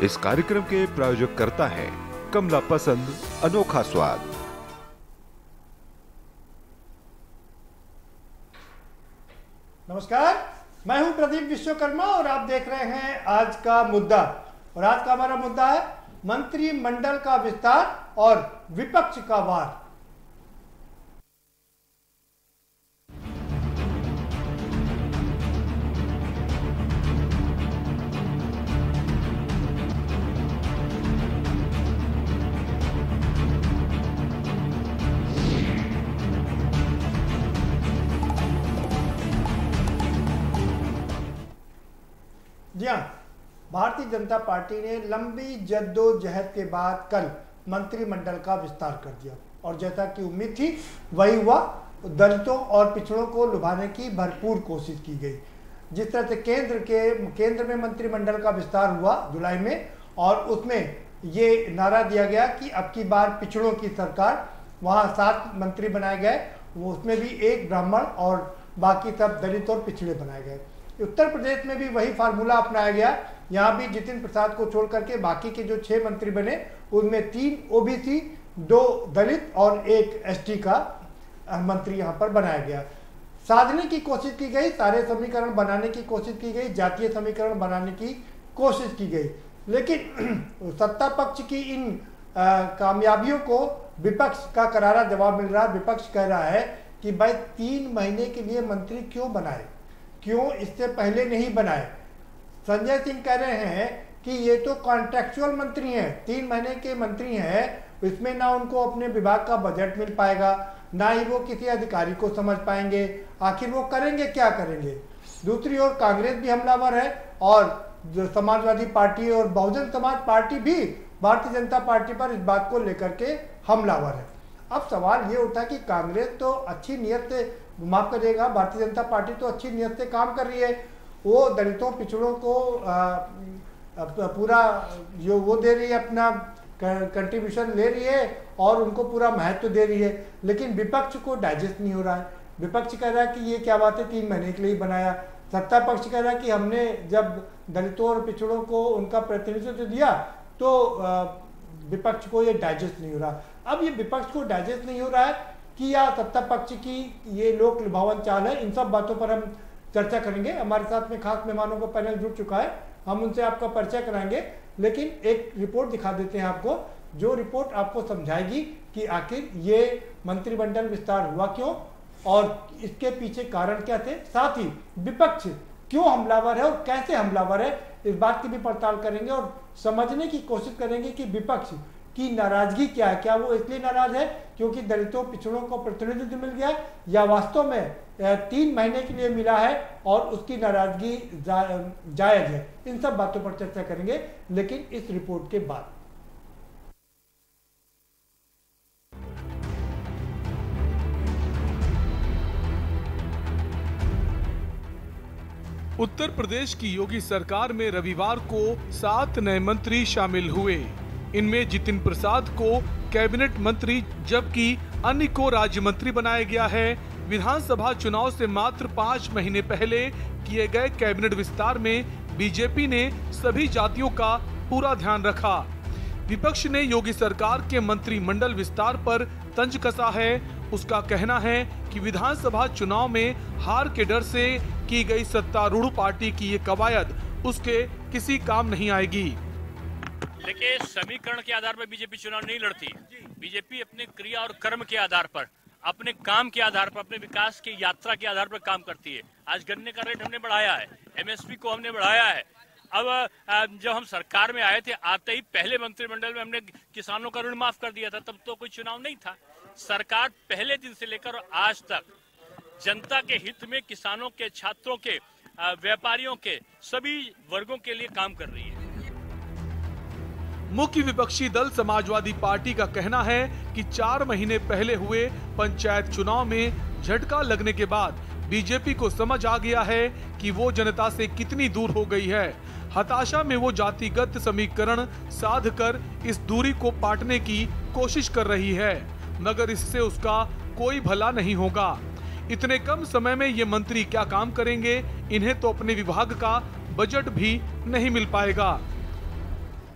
इस कार्यक्रम के प्रायोजक करता है कमला पसंद, अनोखा स्वाद। नमस्कार, मैं हूं प्रदीप विश्वकर्मा और आप देख रहे हैं आज का मुद्दा। और आज का हमारा मुद्दा है मंत्रिमंडल का विस्तार और विपक्ष का वार। जी हाँ, भारतीय जनता पार्टी ने लंबी जद्दोजहद के बाद कल मंत्रिमंडल का विस्तार कर दिया और जैसा कि उम्मीद थी वही हुआ। दलितों और पिछड़ों को लुभाने की भरपूर कोशिश की गई। जिस तरह से केंद्र में मंत्रिमंडल का विस्तार हुआ जुलाई में, और उसमें ये नारा दिया गया कि अब की बार पिछड़ों की सरकार, वहाँ 7 मंत्री बनाए गए, वो उसमें भी 1 ब्राह्मण और बाकी सब दलित और पिछड़े बनाए गए। उत्तर प्रदेश में भी वही फार्मूला अपनाया गया। यहाँ भी जितिन प्रसाद को छोड़ करके बाकी के जो 6 मंत्री बने उनमें 3 ओबीसी, 2 दलित और 1 एसटी का मंत्री यहाँ पर बनाया गया। साधने की कोशिश की गई, सारे समीकरण बनाने की कोशिश की गई, जातीय समीकरण बनाने की कोशिश की गई, लेकिन सत्ता पक्ष की इन कामयाबियों को विपक्ष का करारा जवाब मिल रहा है। विपक्ष कह रहा है कि भाई 3 महीने के लिए मंत्री क्यों बनाए, क्यों इससे पहले नहीं बनाए। संजय सिंह कह रहे हैं कि ये तो कॉन्ट्रेक्चुअल मंत्री हैं, 3 महीने के मंत्री हैं, इसमें ना उनको अपने विभाग का बजट मिल पाएगा, ना ही वो किसी अधिकारी को समझ पाएंगे, आखिर वो करेंगे क्या करेंगे। दूसरी ओर कांग्रेस भी हमलावर है और जो समाजवादी पार्टी और बहुजन समाज पार्टी भी भारतीय जनता पार्टी पर इस बात को लेकर के हमलावर है। अब सवाल ये उठा कि कांग्रेस तो अच्छी नीयत से, माफ करिएगा, भारतीय जनता पार्टी तो अच्छी नीयत से काम कर रही है, वो दलितों पिछड़ों को पूरा जो वो दे रही है, अपना कंट्रीब्यूशन ले रही है और उनको पूरा महत्व दे रही है, लेकिन विपक्ष को डाइजेस्ट नहीं हो रहा है। विपक्ष कह रहा है कि ये क्या बात है, 3 महीने के लिए बनाया। सत्ता पक्ष कह रहा है कि हमने जब दलितों और पिछड़ों को उनका प्रतिनिधित्व दिया तो विपक्ष को ये डाइजेस्ट नहीं हो रहा। अब ये विपक्ष को डाइजेस्ट नहीं हो रहा है कि या सत्ता पक्ष की ये लोक लुभावन चाल है, इन सब बातों पर हम चर्चा करेंगे। हमारे साथ में खास मेहमानों का पैनल जुड़ चुका है, हम उनसे आपका परिचय कराएंगे, लेकिन एक रिपोर्ट दिखा देते हैं आपको, जो रिपोर्ट आपको समझाएगी कि आखिर ये मंत्रिमंडल विस्तार हुआ क्यों और इसके पीछे कारण क्या थे, साथ ही विपक्ष क्यों हमलावर है और कैसे हमलावर है, इस बात की भी पड़ताल करेंगे और समझने की कोशिश करेंगे कि विपक्ष की नाराजगी क्या है। क्या वो इसलिए नाराज है क्योंकि दलितों पिछड़ों को प्रतिनिधित्व मिल गया, या वास्तव में 3 महीने के लिए मिला है और उसकी नाराजगी जायज है। इन सब बातों पर चर्चा करेंगे, लेकिन इस रिपोर्ट के बाद। उत्तर प्रदेश की योगी सरकार में रविवार को 7 नए मंत्री शामिल हुए। इनमें जितिन प्रसाद को कैबिनेट मंत्री जबकि अन्य को राज्य मंत्री बनाया गया है। विधानसभा चुनाव से मात्र 5 महीने पहले किए गए कैबिनेट विस्तार में बीजेपी ने सभी जातियों का पूरा ध्यान रखा। विपक्ष ने योगी सरकार के मंत्रिमंडल विस्तार पर तंज कसा है। उसका कहना है कि विधानसभा चुनाव में हार के डर से की गई सत्तारूढ़ पार्टी की ये कवायद उसके किसी काम नहीं आएगी। देखिए, समीकरण के आधार पर बीजेपी चुनाव नहीं लड़ती। बीजेपी अपने क्रिया और कर्म के आधार पर, अपने काम के आधार पर, अपने विकास की यात्रा के आधार पर काम करती है। आज गन्ने का रेट हमने बढ़ाया है, एमएसपी को हमने बढ़ाया है। अब जब हम सरकार में आए थे, आते ही पहले मंत्रिमंडल में हमने किसानों का ऋण माफ कर दिया था, तब तो कोई चुनाव नहीं था। सरकार पहले दिन से लेकर आज तक जनता के हित में, किसानों के, छात्रों के, व्यापारियों के, सभी वर्गों के लिए काम कर रही है। मुख्य विपक्षी दल समाजवादी पार्टी का कहना है कि 4 महीने पहले हुए पंचायत चुनाव में झटका लगने के बाद बीजेपी को समझ आ गया है कि वो जनता से कितनी दूर हो गई है। हताशा में वो जातिगत समीकरण साध कर इस दूरी को पाटने की कोशिश कर रही है, मगर इससे उसका कोई भला नहीं होगा। इतने कम समय में ये मंत्री क्या काम करेंगे, इन्हें तो अपने विभाग का बजट भी नहीं मिल पाएगा।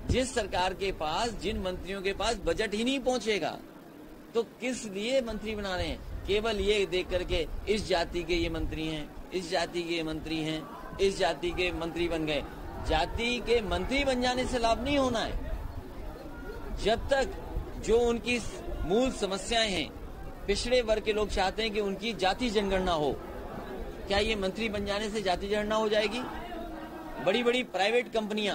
जिस सरकार के पास, जिन मंत्रियों के पास बजट ही नहीं पहुंचेगा, तो किस लिए मंत्री बना रहे हैं? केवल ये देख करके इस जाति के ये मंत्री हैं, इस जाति के मंत्री हैं, इस जाति के मंत्री बन गए। जाति के मंत्री बन जाने से लाभ नहीं होना है। जब तक जो उनकी मूल समस्याएं हैं, पिछड़े वर्ग के लोग चाहते हैं कि उनकी जाति जनगणना हो। क्या ये मंत्री बन जाने से जाति जनगणना हो जाएगी? बड़ी बड़ी प्राइवेट कंपनियां,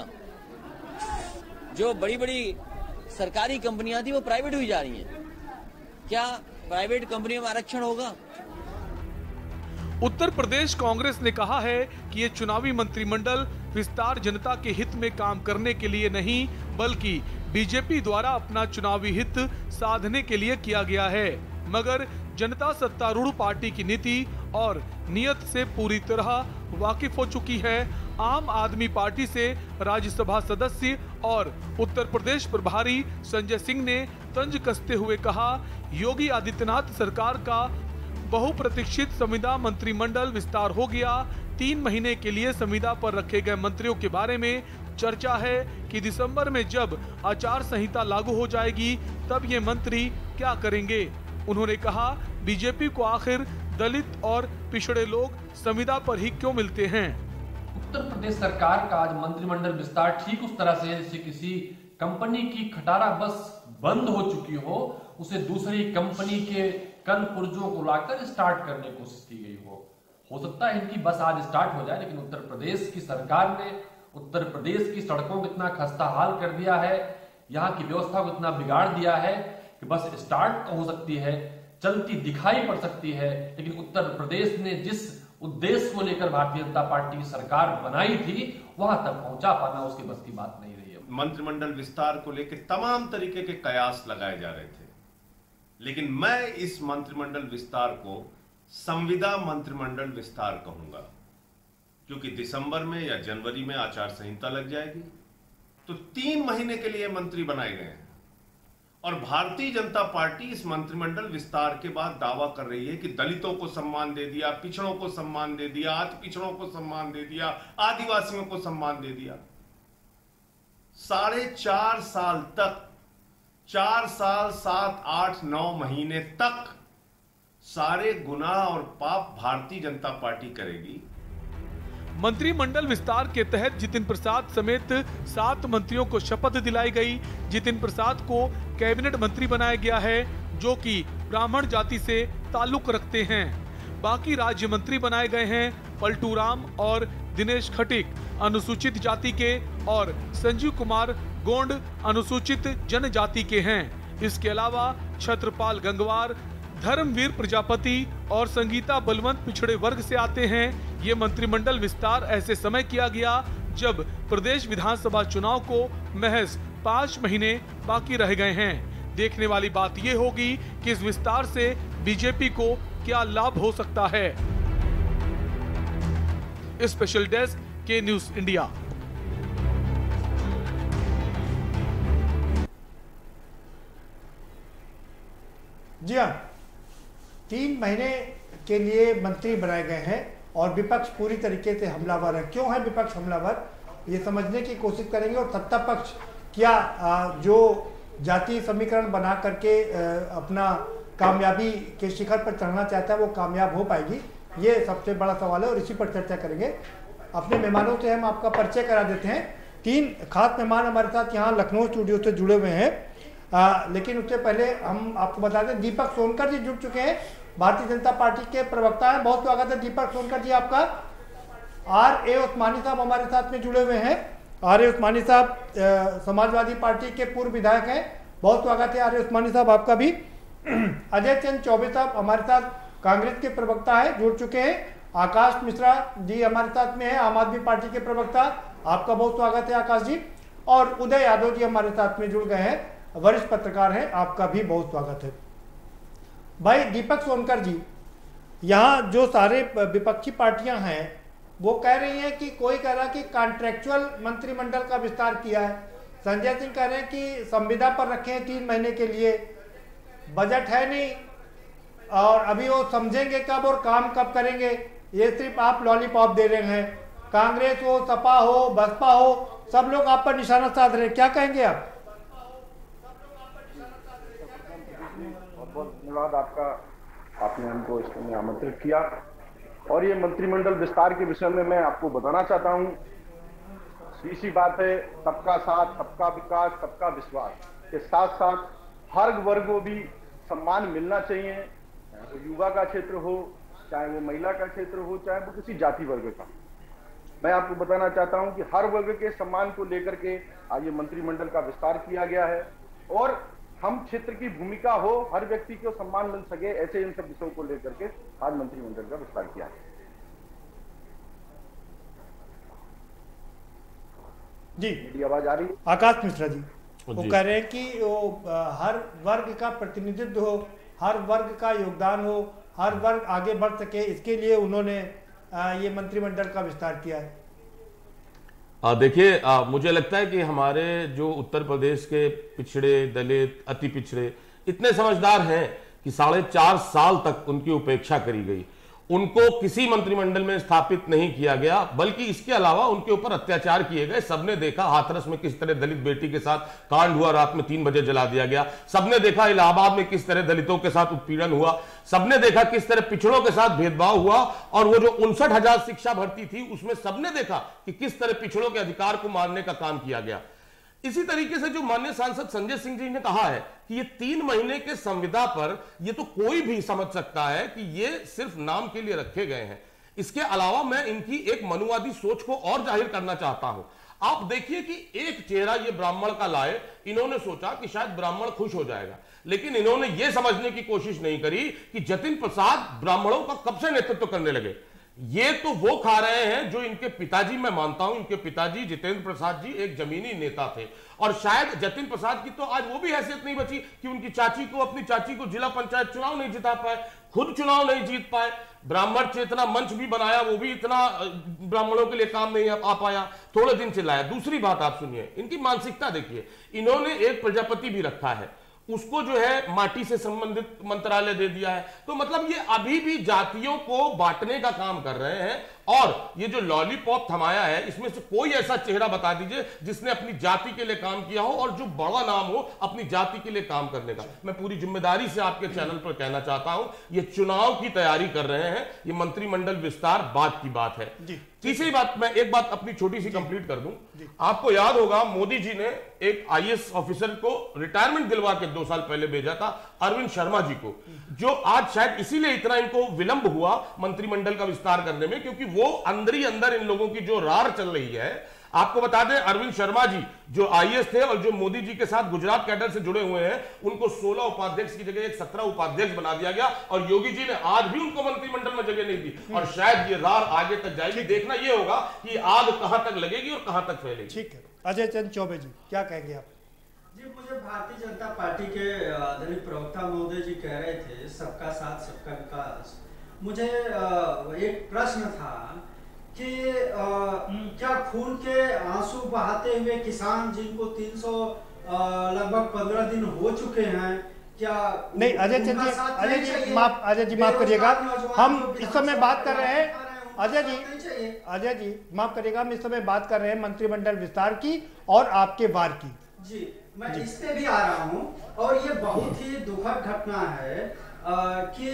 जो बड़ी बड़ी सरकारी कंपनियां थी, वो प्राइवेट हुई जा रही हैं। क्या प्राइवेट कंपनियों में आरक्षण होगा? उत्तर प्रदेश कांग्रेस ने कहा है कि ये चुनावी मंत्रिमंडल विस्तार जनता के हित में काम करने के लिए नहीं, बल्कि बीजेपी द्वारा अपना चुनावी हित साधने के लिए किया गया है। मगर जनता सत्तारूढ़ पार्टी की नीति और नियत से पूरी तरह वाकिफ हो चुकी है। आम आदमी पार्टी से राज्यसभा सदस्य और उत्तर प्रदेश प्रभारी संजय सिंह ने तंज कसते हुए कहा, योगी आदित्यनाथ सरकार का बहुप्रतीक्षित संविदा मंत्रिमंडल विस्तार हो गया। 3 महीने के लिए संविदा पर रखे गए मंत्रियों के बारे में चर्चा है कि दिसंबर में जब आचार संहिता लागू हो जाएगी तब ये मंत्री क्या करेंगे। उन्होंने कहा, बीजेपी को आखिर दलित और पिछड़े लोग संविदा पर ही क्यों मिलते हैं। उत्तर प्रदेश सरकार का आज मंत्रिमंडल विस्तार ठीक उस तरह से है जैसे किसी कंपनी की खटारा बस बंद हो चुकी हो, उसे दूसरी कंपनी के कल पुर्जों को लाकर स्टार्ट करने की कोशिश की गई हो सकता है इनकी बस आज स्टार्ट हो जाए, लेकिन उत्तर प्रदेश की सरकार ने उत्तर प्रदेश की सड़कों को इतना खस्ता हाल कर दिया है, यहाँ की व्यवस्था को इतना बिगाड़ दिया है कि बस स्टार्ट हो सकती है, चलती दिखाई पड़ सकती है, लेकिन उत्तर प्रदेश ने जिस उद्देश्य को लेकर भारतीय जनता पार्टी की सरकार बनाई थी वहां तक पहुंचा पाना उसकी बस की बात नहीं रही है। मंत्रिमंडल विस्तार को लेकर तमाम तरीके के कयास लगाए जा रहे थे, लेकिन मैं इस मंत्रिमंडल विस्तार को संविदा मंत्रिमंडल विस्तार कहूंगा, क्योंकि दिसंबर में या जनवरी में आचार संहिता लग जाएगी तो 3 महीने के लिए मंत्री बनाए गए हैं और भारतीय जनता पार्टी इस मंत्रिमंडल विस्तार के बाद दावा कर रही है कि दलितों को सम्मान दे दिया, पिछड़ों को सम्मान दे दिया, अति पिछड़ों को सम्मान दे दिया, आदिवासियों को सम्मान दे दिया। 4.5 साल तक, 4 साल 7, 8, 9 महीने तक सारे गुनाह और पाप भारतीय जनता पार्टी करेगी। मंत्रिमंडल विस्तार के तहत जितिन प्रसाद समेत 7 मंत्रियों को शपथ दिलाई गई। जितिन प्रसाद को कैबिनेट मंत्री बनाया गया है, जो कि ब्राह्मण जाति से ताल्लुक रखते हैं। बाकी राज्य मंत्री बनाए गए हैं पलटू राम और दिनेश खटीक अनुसूचित जाति के और संजीव कुमार गोंड अनुसूचित जनजाति के हैं। इसके अलावा छत्रपाल गंगवार, धर्मवीर प्रजापति और संगीता बलवंत पिछड़े वर्ग से आते हैं। ये मंत्रिमंडल विस्तार ऐसे समय किया गया जब प्रदेश विधानसभा चुनाव को महज 5 महीने बाकी रह गए हैं। देखने वाली बात ये होगी कि इस विस्तार से बीजेपी को क्या लाभ हो सकता है। स्पेशल डेस्क के न्यूज इंडिया। जी हाँ, 3 महीने के लिए मंत्री बनाए गए हैं और विपक्ष पूरी तरीके से हमलावर है। क्यों है विपक्ष हमलावर, ये समझने की कोशिश करेंगे। और सत्ता पक्ष क्या जो जातीय समीकरण बना करके अपना कामयाबी के शिखर पर चढ़ना चाहता है वो कामयाब हो पाएगी, ये सबसे बड़ा सवाल है और इसी पर चर्चा करेंगे। अपने मेहमानों से हम आपका परिचय करा देते हैं। 3 खास मेहमान हमारे साथ यहाँ लखनऊ स्टूडियो से जुड़े हुए हैं, लेकिन उससे पहले हम आपको बता दें दीपक सोनकर जी जुड़ चुके हैं, भारतीय जनता पार्टी के प्रवक्ता हैं। बहुत स्वागत है दीपक सोनकर जी आपका। R.A. उस्मानी साहब हमारे साथ में जुड़े हुए हैं। R.A. उस्मानी साहब समाजवादी पार्टी के पूर्व विधायक हैं, बहुत स्वागत है R.A. उस्मानी साहब आपका भी। अजय चंद चौबे साहब हमारे साथ कांग्रेस के प्रवक्ता है, जुड़ चुके हैं। आकाश मिश्रा जी हमारे साथ में है, आम आदमी पार्टी के प्रवक्ता, आपका बहुत स्वागत है आकाश जी। और उदय यादव जी हमारे साथ में जुड़ गए हैं, वरिष्ठ पत्रकार हैं, आपका भी बहुत स्वागत है। भाई दीपक सोनकर जी, यहाँ जो सारे विपक्षी पार्टियां हैं वो कह रही हैं कि कोई कह रहा है कि कॉन्ट्रेक्चुअल मंत्रिमंडल का विस्तार किया है, संजय सिंह कह रहे हैं कि संविदा पर रखे हैं 3 महीने के लिए, बजट है नहीं और अभी वो समझेंगे कब और काम कब करेंगे, ये सिर्फ आप लॉलीपॉप दे रहे हैं। कांग्रेस हो, सपा हो, बसपा हो, सब लोग आप पर निशाना साध रहे हैं, क्या कहेंगे आप? बहुत धन्यवाद आपका, आपने हमको इसमें आमंत्रित किया। और ये मंत्रिमंडल विस्तार के विषय में मैं आपको बताना चाहता हूं, सीधी बात है, सबका साथ, सबका विकास, सबका विश्वास के साथ साथ हर वर्ग को भी सम्मान मिलना चाहिए, चाहे वो युवा का क्षेत्र हो, चाहे वो महिला का क्षेत्र हो, चाहे वो किसी जाति वर्ग का। मैं आपको बताना चाहता हूं कि हर वर्ग के सम्मान को लेकर के आज ये मंत्रिमंडल का विस्तार किया गया है और हम क्षेत्र की भूमिका हो, हर व्यक्ति को सम्मान मिल सके, ऐसे इन सब विषयों को लेकर के आज मंत्रिमंडल का विस्तार किया है। जी, मेरी आवाज आ रही है? आकाश मिश्रा जी वो कह रहे हैं कि हर वर्ग का प्रतिनिधित्व हो, हर वर्ग का योगदान हो, हर वर्ग आगे बढ़ सके, इसके लिए उन्होंने ये मंत्रिमंडल का विस्तार किया है। देखिए, मुझे लगता है कि हमारे जो उत्तर प्रदेश के पिछड़े, दलित, अति पिछड़े इतने समझदार हैं कि 4.5 साल तक उनकी उपेक्षा करी गई, उनको किसी मंत्रिमंडल में स्थापित नहीं किया गया, बल्कि इसके अलावा उनके ऊपर अत्याचार किए गए। सबने देखा हाथरस में किस तरह दलित बेटी के साथ कांड हुआ, रात में 3 बजे जला दिया गया। सबने देखा इलाहाबाद में किस तरह दलितों के साथ उत्पीड़न हुआ। सबने देखा किस तरह पिछड़ों के साथ भेदभाव हुआ। और वो जो 59,000 शिक्षा भर्ती थी उसमें सबने देखा कि किस तरह पिछड़ों के अधिकार को मारने का काम किया गया। इसी तरीके से जो माननीय सांसद संजय सिंह जी ने कहा है कि ये 3 महीने के संविदा पर, ये तो कोई भी समझ सकता है कि ये सिर्फ नाम के लिए रखे गए हैं। इसके अलावा मैं इनकी एक मनुवादी सोच को और जाहिर करना चाहता हूं। आप देखिए कि एक चेहरा ये ब्राह्मण का लाए, इन्होंने सोचा कि शायद ब्राह्मण खुश हो जाएगा, लेकिन इन्होंने ये समझने की कोशिश नहीं करी कि जतिन प्रसाद ब्राह्मणों का कब से नेतृत्व करने लगे। ये तो वो खा रहे हैं जो इनके पिताजी, मैं मानता हूं इनके पिताजी जितेंद्र प्रसाद जी एक जमीनी नेता थे, और शायद जतिन प्रसाद की तो आज वो भी हैसियत नहीं बची कि उनकी चाची को, अपनी चाची को जिला पंचायत चुनाव नहीं जिता पाए, खुद चुनाव नहीं जीत पाए। ब्राह्मण चेतना मंच भी बनाया, वो भी इतना ब्राह्मणों के लिए काम नहीं आ पाया, थोड़े दिन चलाया। दूसरी बात आप सुनिए, इनकी मानसिकता देखिए, इन्होंने एक प्रजापति भी रखा है, उसको जो है माटी से संबंधित मंत्रालय दे दिया है। तो मतलब ये अभी भी जातियों को बांटने का काम कर रहे हैं। और ये जो लॉलीपॉप थमाया है, इसमें से कोई ऐसा चेहरा बता दीजिए जिसने अपनी जाति के लिए काम किया हो और जो बड़ा नाम हो अपनी जाति के लिए काम करने का। मैं पूरी जिम्मेदारी से आपके चैनल पर कहना चाहता हूं, ये चुनाव की तैयारी कर रहे हैं, ये मंत्रिमंडल विस्तार बाद की बात है। तीसरी बात, मैं एक बात अपनी छोटी सी कंप्लीट कर दूं। आपको याद होगा मोदी जी ने एक IAS ऑफिसर को रिटायरमेंट दिलवा के 2 साल पहले भेजा था, अरविंद शर्मा जी को, जो आज शायद इसीलिए इतना इनको विलंब हुआ मंत्रिमंडल का विस्तार करने में, क्योंकि वो अंदर ही अंदर इन लोगों की जो रार चल रही है। आपको बता दें, अरविंद शर्मा जी जो IAS थे और जो मोदी जी के साथ गुजरात कैडर से जुड़े हुए हैं, उनको 16 उपाध्यक्ष की जगह एक 17 उपाध्यक्ष बना दिया गया, और योगी जी ने आज भी उनको मंत्रिमंडल में जगह नहीं दी। और शायद ये रार आगे तक जाएगी। देखना ये होगा कि आग कहां तक लगेगी और कहां तक फैलेगी। ठीक है, अजय चंद चौबे जी क्या कहेंगे आप? जी, मुझे भारतीय जनता पार्टी के आदरणीय प्रवक्ता महोदय जी कह रहे थे सबका साथ सबका विकास। मुझे एक प्रश्न था कि क्या खून के आंसू बहाते हुए किसान जिनको 300 लगभग 15 दिन हो चुके हैं, क्या नहीं? अजय जी माफ करिएगा, हम इस समय बात कर रहे हैं, अजय जी माफ करिएगा, हम इस समय बात कर रहे हैं मंत्रिमंडल विस्तार की और आपके वार की। जी, मैं इस पे भी आ रहा हूं, और ये बहुत ही दुखद घटना है कि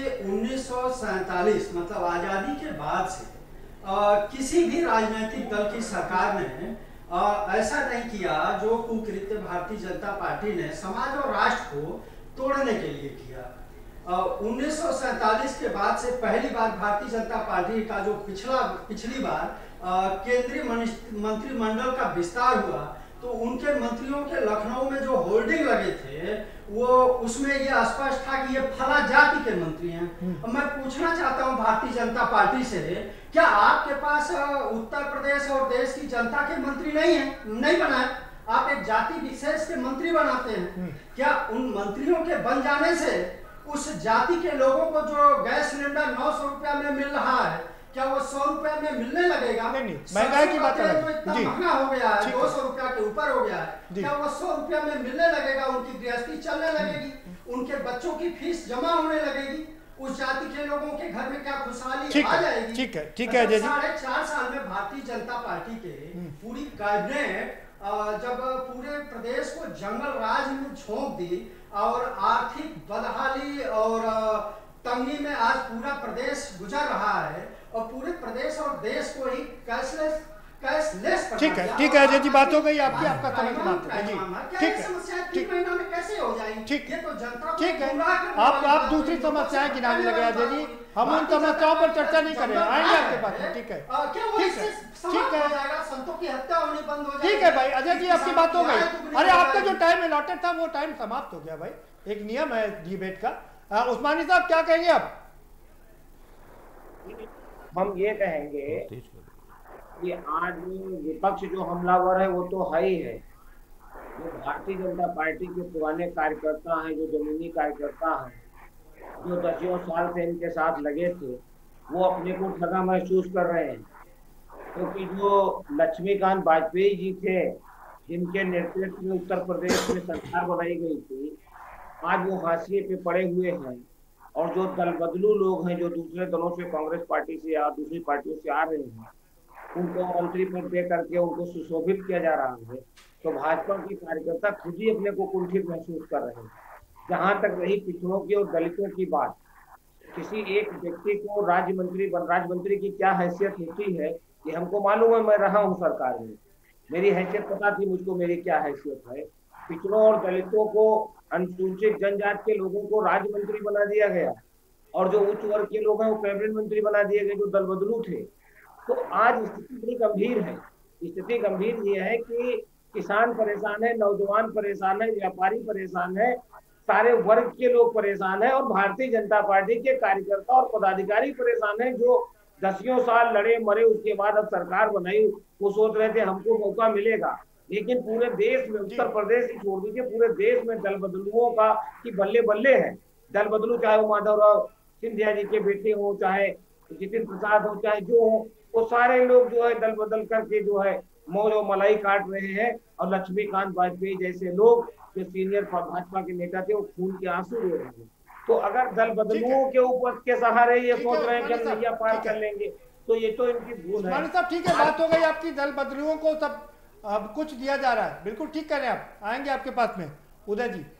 1947 मतलब आजादी के बाद से किसी भी राजनीतिक दल की सरकार ने ऐसा नहीं किया जो कुकृत्य भारतीय जनता पार्टी ने समाज और राष्ट्र को तोड़ने के लिए किया। 1947 के बाद से पहली बार भारतीय जनता पार्टी का जो पिछली बार केंद्रीय मंत्रिमंडल का विस्तार हुआ, तो उनके मंत्रियों के लखनऊ में जो होर्डिंग लगे थे, वो उसमें ये स्पष्ट था कि ये फला जाति के मंत्री हैं। मैं पूछना चाहता हूं भारतीय जनता पार्टी से, क्या आपके पास उत्तर प्रदेश और देश की जनता के मंत्री नहीं है, नहीं बनाए? आप एक जाति विशेष के मंत्री बनाते हैं। क्या उन मंत्रियों के बन जाने से उस जाति के लोगों को जो गैस सिलेंडर 900 रुपया में मिल रहा है, क्या वो 100 रुपया में मिलने लगेगा? नहीं, महंगाई की बात है, इतना महंगा हो गया है, 200 रुपया के ऊपर हो गया है, क्या वो 100 रुपया में मिलने लगेगा? उनकी गृहस्थी चलने लगेगी, उनके बच्चों की फीस जमा होने लगेगी, उस जाति के लोगों के घर में क्या खुशहाली आ जाएगी? ठीक है अजय जी। 4.5 साल में भारतीय जनता पार्टी के पूरी कैबिनेट जब पूरे प्रदेश को जंगल राज में झोंक दी और आर्थिक बदहाली और तंगी में आज पूरा प्रदेश गुजर रहा है और पूरे प्रदेश और देश को ही कैशलेस ठीक है अजय जी, बात हो गई आपकी, आपका समय समाप्त है जी। ठीक है, समस्या 3 महीना में कैसे हो जाएगी? ठीक ये तो जनता को ठीक है, गुमराह करने वाली आप बात दूसरी है। समस्याएं गिनाने लगे अजय जी, हम उन समस्याओं पर चर्चा नहीं करें, आएंगे आपके पास में। ठीक है ठीक है संतों की हत्या होनी बंद हो जाएगी। ठीक है भाई, अजय जी आपकी बात हो गई। अरे आपका जो टाइम अलॉटेड था वो टाइम समाप्त हो गया भाई, एक नियम है डिबेट का। उस्मानी साहब क्या कहेंगे आप? हम ये कहेंगे कि आज विपक्ष जो हमलावर है वो तो है ही है। जो भारतीय जनता पार्टी के पुराने कार्यकर्ता हैं, जो जमीनी कार्यकर्ता हैं, जो दसियों साल से इनके साथ लगे थे, वो अपने को ठगा महसूस कर रहे हैं। क्योंकि जो लक्ष्मीकांत वाजपेयी जी थे, जिनके नेतृत्व में उत्तर प्रदेश में सरकार बनाई गई थी, आज वो हाशिए पे पड़े हुए हैं। और जो दल बदलू लोग हैं, जो दूसरे दलों से, कांग्रेस पार्टी से या दूसरी पार्टियों से आ रहे हैं, उनको मंत्री पद दे करके उनको सुशोभित किया जा रहा है। तो भाजपा की कार्यकर्ता खुद ही अपने को कुंठित महसूस कर रहे हैं। जहां तक रही पिछड़ों की और दलितों की बात, किसी एक व्यक्ति को राज्य मंत्री की क्या हैसियत होती है ये हमको मालूम है। मैं रहा हूँ सरकार में, मेरी हैसियत पता थी मुझको, मेरी क्या हैसियत है। पिछड़ों और दलितों को, अनुसूचित जनजाति के लोगों को राज्य मंत्री बना दिया गया और जो उच्च वर्ग के लोग हैं वो कैबिनेट मंत्री बना दिए गए, जो दल बदलू थे। तो आज स्थिति बड़ी गंभीर है। स्थिति गंभीर ये है कि किसान परेशान है, नौजवान परेशान है, व्यापारी परेशान है, सारे वर्ग के लोग परेशान है और भारतीय जनता पार्टी के कार्यकर्ता और पदाधिकारी परेशान है, जो दसियों साल लड़े मरे, उसके बाद अब सरकार बनाई। वो सोच रहे थे हमको मौका मिलेगा, लेकिन पूरे देश में, उत्तर प्रदेश ही छोड़ दीजिए, पूरे देश में दल बदलुओं का की बल्ले बल्ले है। दल बदलू चाहे वो माधवराव सिंधिया जी के बेटे हो, चाहे जितिन प्रसाद हो, चाहे जो हो, वो सारे लोग जो है दल बदल करके जो है मौज और मलाई काट रहे हैं। और लक्ष्मीकांत वाजपेयी जैसे लोग जो सीनियर भाजपा के नेता थे वो खून के आंसू रो रहे हैं। तो अगर दल बदलुओं के ऊपर के सहारे ये सोच रहे हैं कि हम नैया पार कर लेंगे, तो ये तो इनकी भूल है। ठीक है, बात हो गई आपकी। दल बदलुओं को सब अब कुछ दिया जा रहा है, बिल्कुल ठीक कह रहे हैं आप, आएंगे आपके पास में। उदय जी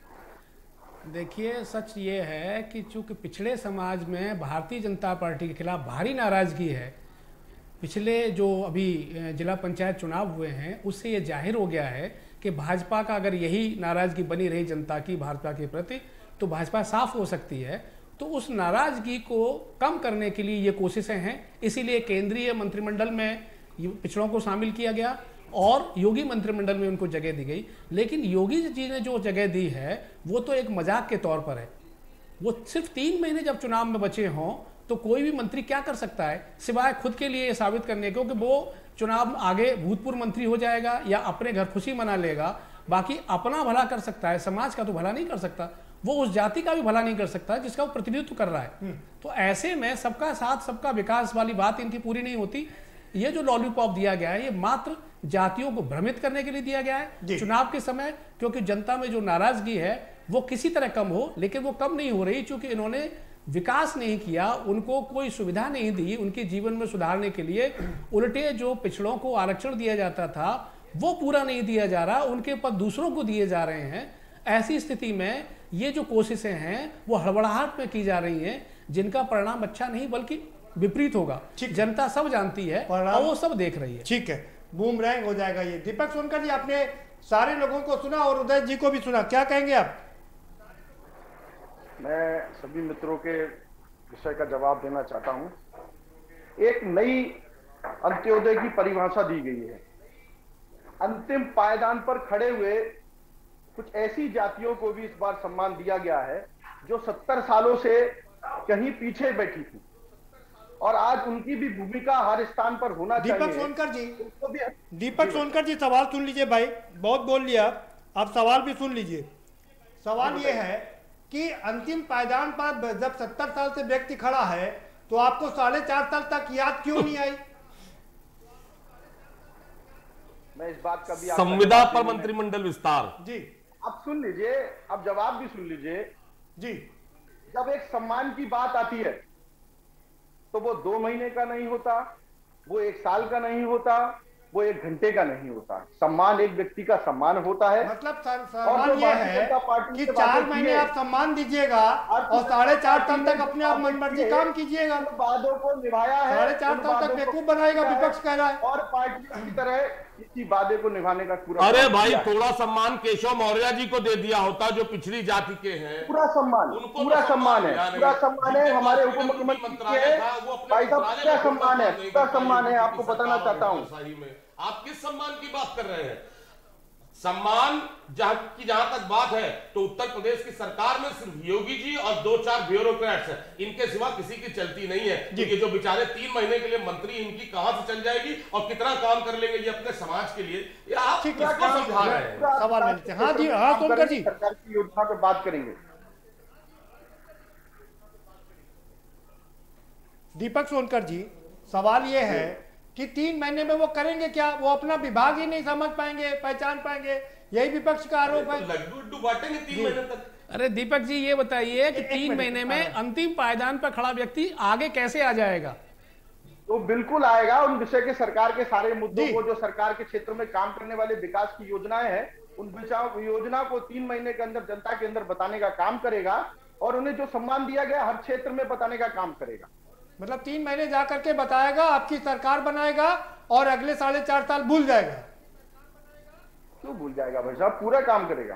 देखिए, सच ये है कि चूंकि पिछड़े समाज में भारतीय जनता पार्टी के खिलाफ भारी नाराजगी है। पिछले जो अभी जिला पंचायत चुनाव हुए हैं उससे ये जाहिर हो गया है कि भाजपा का अगर यही नाराजगी बनी रही जनता की भाजपा के प्रति, तो भाजपा साफ हो सकती है। तो उस नाराजगी को कम करने के लिए ये कोशिशें हैं, इसीलिए केंद्रीय मंत्रिमंडल में पिछड़ों को शामिल किया गया और योगी मंत्रिमंडल में उनको जगह दी गई। लेकिन योगी जी ने जो जगह दी है वो तो एक मजाक के तौर पर है। वो सिर्फ 3 महीने जब चुनाव में बचे हों तो कोई भी मंत्री क्या कर सकता है सिवाय खुद के लिए साबित करने को कि वो चुनाव आगे भूतपूर्व मंत्री हो जाएगा या अपने घर खुशी मना लेगा। बाकी अपना भला कर सकता है, समाज का तो भला नहीं कर सकता। वो उस जाति का भी भला नहीं कर सकता जिसका वो प्रतिनिधित्व कर रहा है। तो ऐसे में सबका साथ सबका विकास वाली बात इनकी पूरी नहीं होती। ये जो लॉलीपॉप दिया गया है ये मात्र जातियों को भ्रमित करने के लिए दिया गया है चुनाव के समय, क्योंकि जनता में जो नाराजगी है वो किसी तरह कम हो, लेकिन वो कम नहीं हो रही क्योंकि इन्होंने विकास नहीं किया, उनको कोई सुविधा नहीं दी उनके जीवन में सुधारने के लिए। उल्टे जो पिछड़ों को आरक्षण दिया जाता था वो पूरा नहीं दिया जा रहा, उनके पद दूसरों को दिए जा रहे हैं। ऐसी स्थिति में ये जो कोशिशें हैं वो हड़बड़ाहट में की जा रही हैं, जिनका परिणाम अच्छा नहीं बल्कि विपरीत होगा। जनता सब जानती है और वो सब देख रही है। ठीक है, बूमरैंग हो जाएगा ये। दीपक सोनकर जी, आपने सारे लोगों को सुना और उदय जी को भी सुना, क्या कहेंगे आप? मैं सभी मित्रों के विषय का जवाब देना चाहता हूं। एक नई अंत्योदय की परिभाषा दी गई है। अंतिम पायदान पर खड़े हुए कुछ ऐसी जातियों को भी इस बार सम्मान दिया गया है जो 70 सालों से कहीं पीछे बैठी थी और आज उनकी भी भूमिका हर स्थान पर होना चाहिए। दीपक सोनकर जी सवाल सुन लीजिए भाई, बहुत बोल लिया, आप सवाल भी सुन लीजिए। सवाल ये है कि अंतिम पायदान पर जब 70 साल से व्यक्ति खड़ा है तो आपको 4.5 साल तक याद क्यों नहीं आई? मैं इस बात का भी संविदा पर मंत्रिमंडल विस्तार जी आप सुन लीजिए, आप जवाब भी सुन लीजिए जी। जब एक सम्मान की बात आती है तो वो 2 महीने का नहीं होता, वो 1 साल का नहीं होता, वो 1 घंटे का नहीं होता। सम्मान एक व्यक्ति का सम्मान होता है। मतलब सवाल ये है कि 4 महीने आप सम्मान दीजिएगा और 4.5 साल तक अपने आप मनमर्जी काम कीजिएगा। वादों को निभाया है, 4.5 साल तक बेवकूफ बनाएगा विपक्ष कह रहा है, और पार्टी की तरह इसी वादे को निभाने का पूरा। अरे भाई, थोड़ा सम्मान केशव मौर्य जी को दे दिया होता जो पिछड़ी जाति के हैं। पूरा सम्मान, पूरा सम्मान है, पूरा सम्मान है। हमारे उप मुख्यमंत्री के भाई साहब क्या सम्मान है, पूरा सम्मान है। आपको बताना चाहता हूँ। आप किस सम्मान की बात कर रहे हैं? सम्मान जहां तक बात है तो उत्तर प्रदेश की सरकार में सिर्फ योगी जी और 2-4 ब्यूरोक्रेट्स हैं, इनके सिवा किसी की चलती नहीं है। ये जो बेचारे 3 महीने के लिए मंत्री, इनकी कहां से चल जाएगी और कितना काम कर लेंगे ये अपने समाज के लिए? ये आप किसको समझा रहे हैं? सवाल मिलते हैं। हाँ जी, हाँ सोनकर जी, सरकार की योजना पर बात करेंगे। दीपक सोनकर जी, सवाल ये है कि 3 महीने में वो करेंगे क्या? वो अपना विभाग ही नहीं समझ पाएंगे, पहचान पाएंगे, यही विपक्ष का आरोप है। लड्डू बांटेंगे 3 महीने तक। अरे दीपक जी, ये बताइए कि 3 महीने में अंतिम पायदान पर खड़ा व्यक्ति आगे कैसे आ जाएगा? तो बिल्कुल आएगा। उन विषय के सरकार के सारे मुद्दों को, जो सरकार के क्षेत्र में काम करने वाले विकास की योजनाएं हैं, उन योजना को 3 महीने के अंदर जनता के अंदर बताने का काम करेगा और उन्हें जो सम्मान दिया गया हर क्षेत्र में बताने का काम करेगा। मतलब 3 महीने जा करके बताएगा, आपकी सरकार बनाएगा और अगले 4.5 साल भूल जाएगा। क्यों भूल जाएगा भाई साहब? पूरा काम करेगा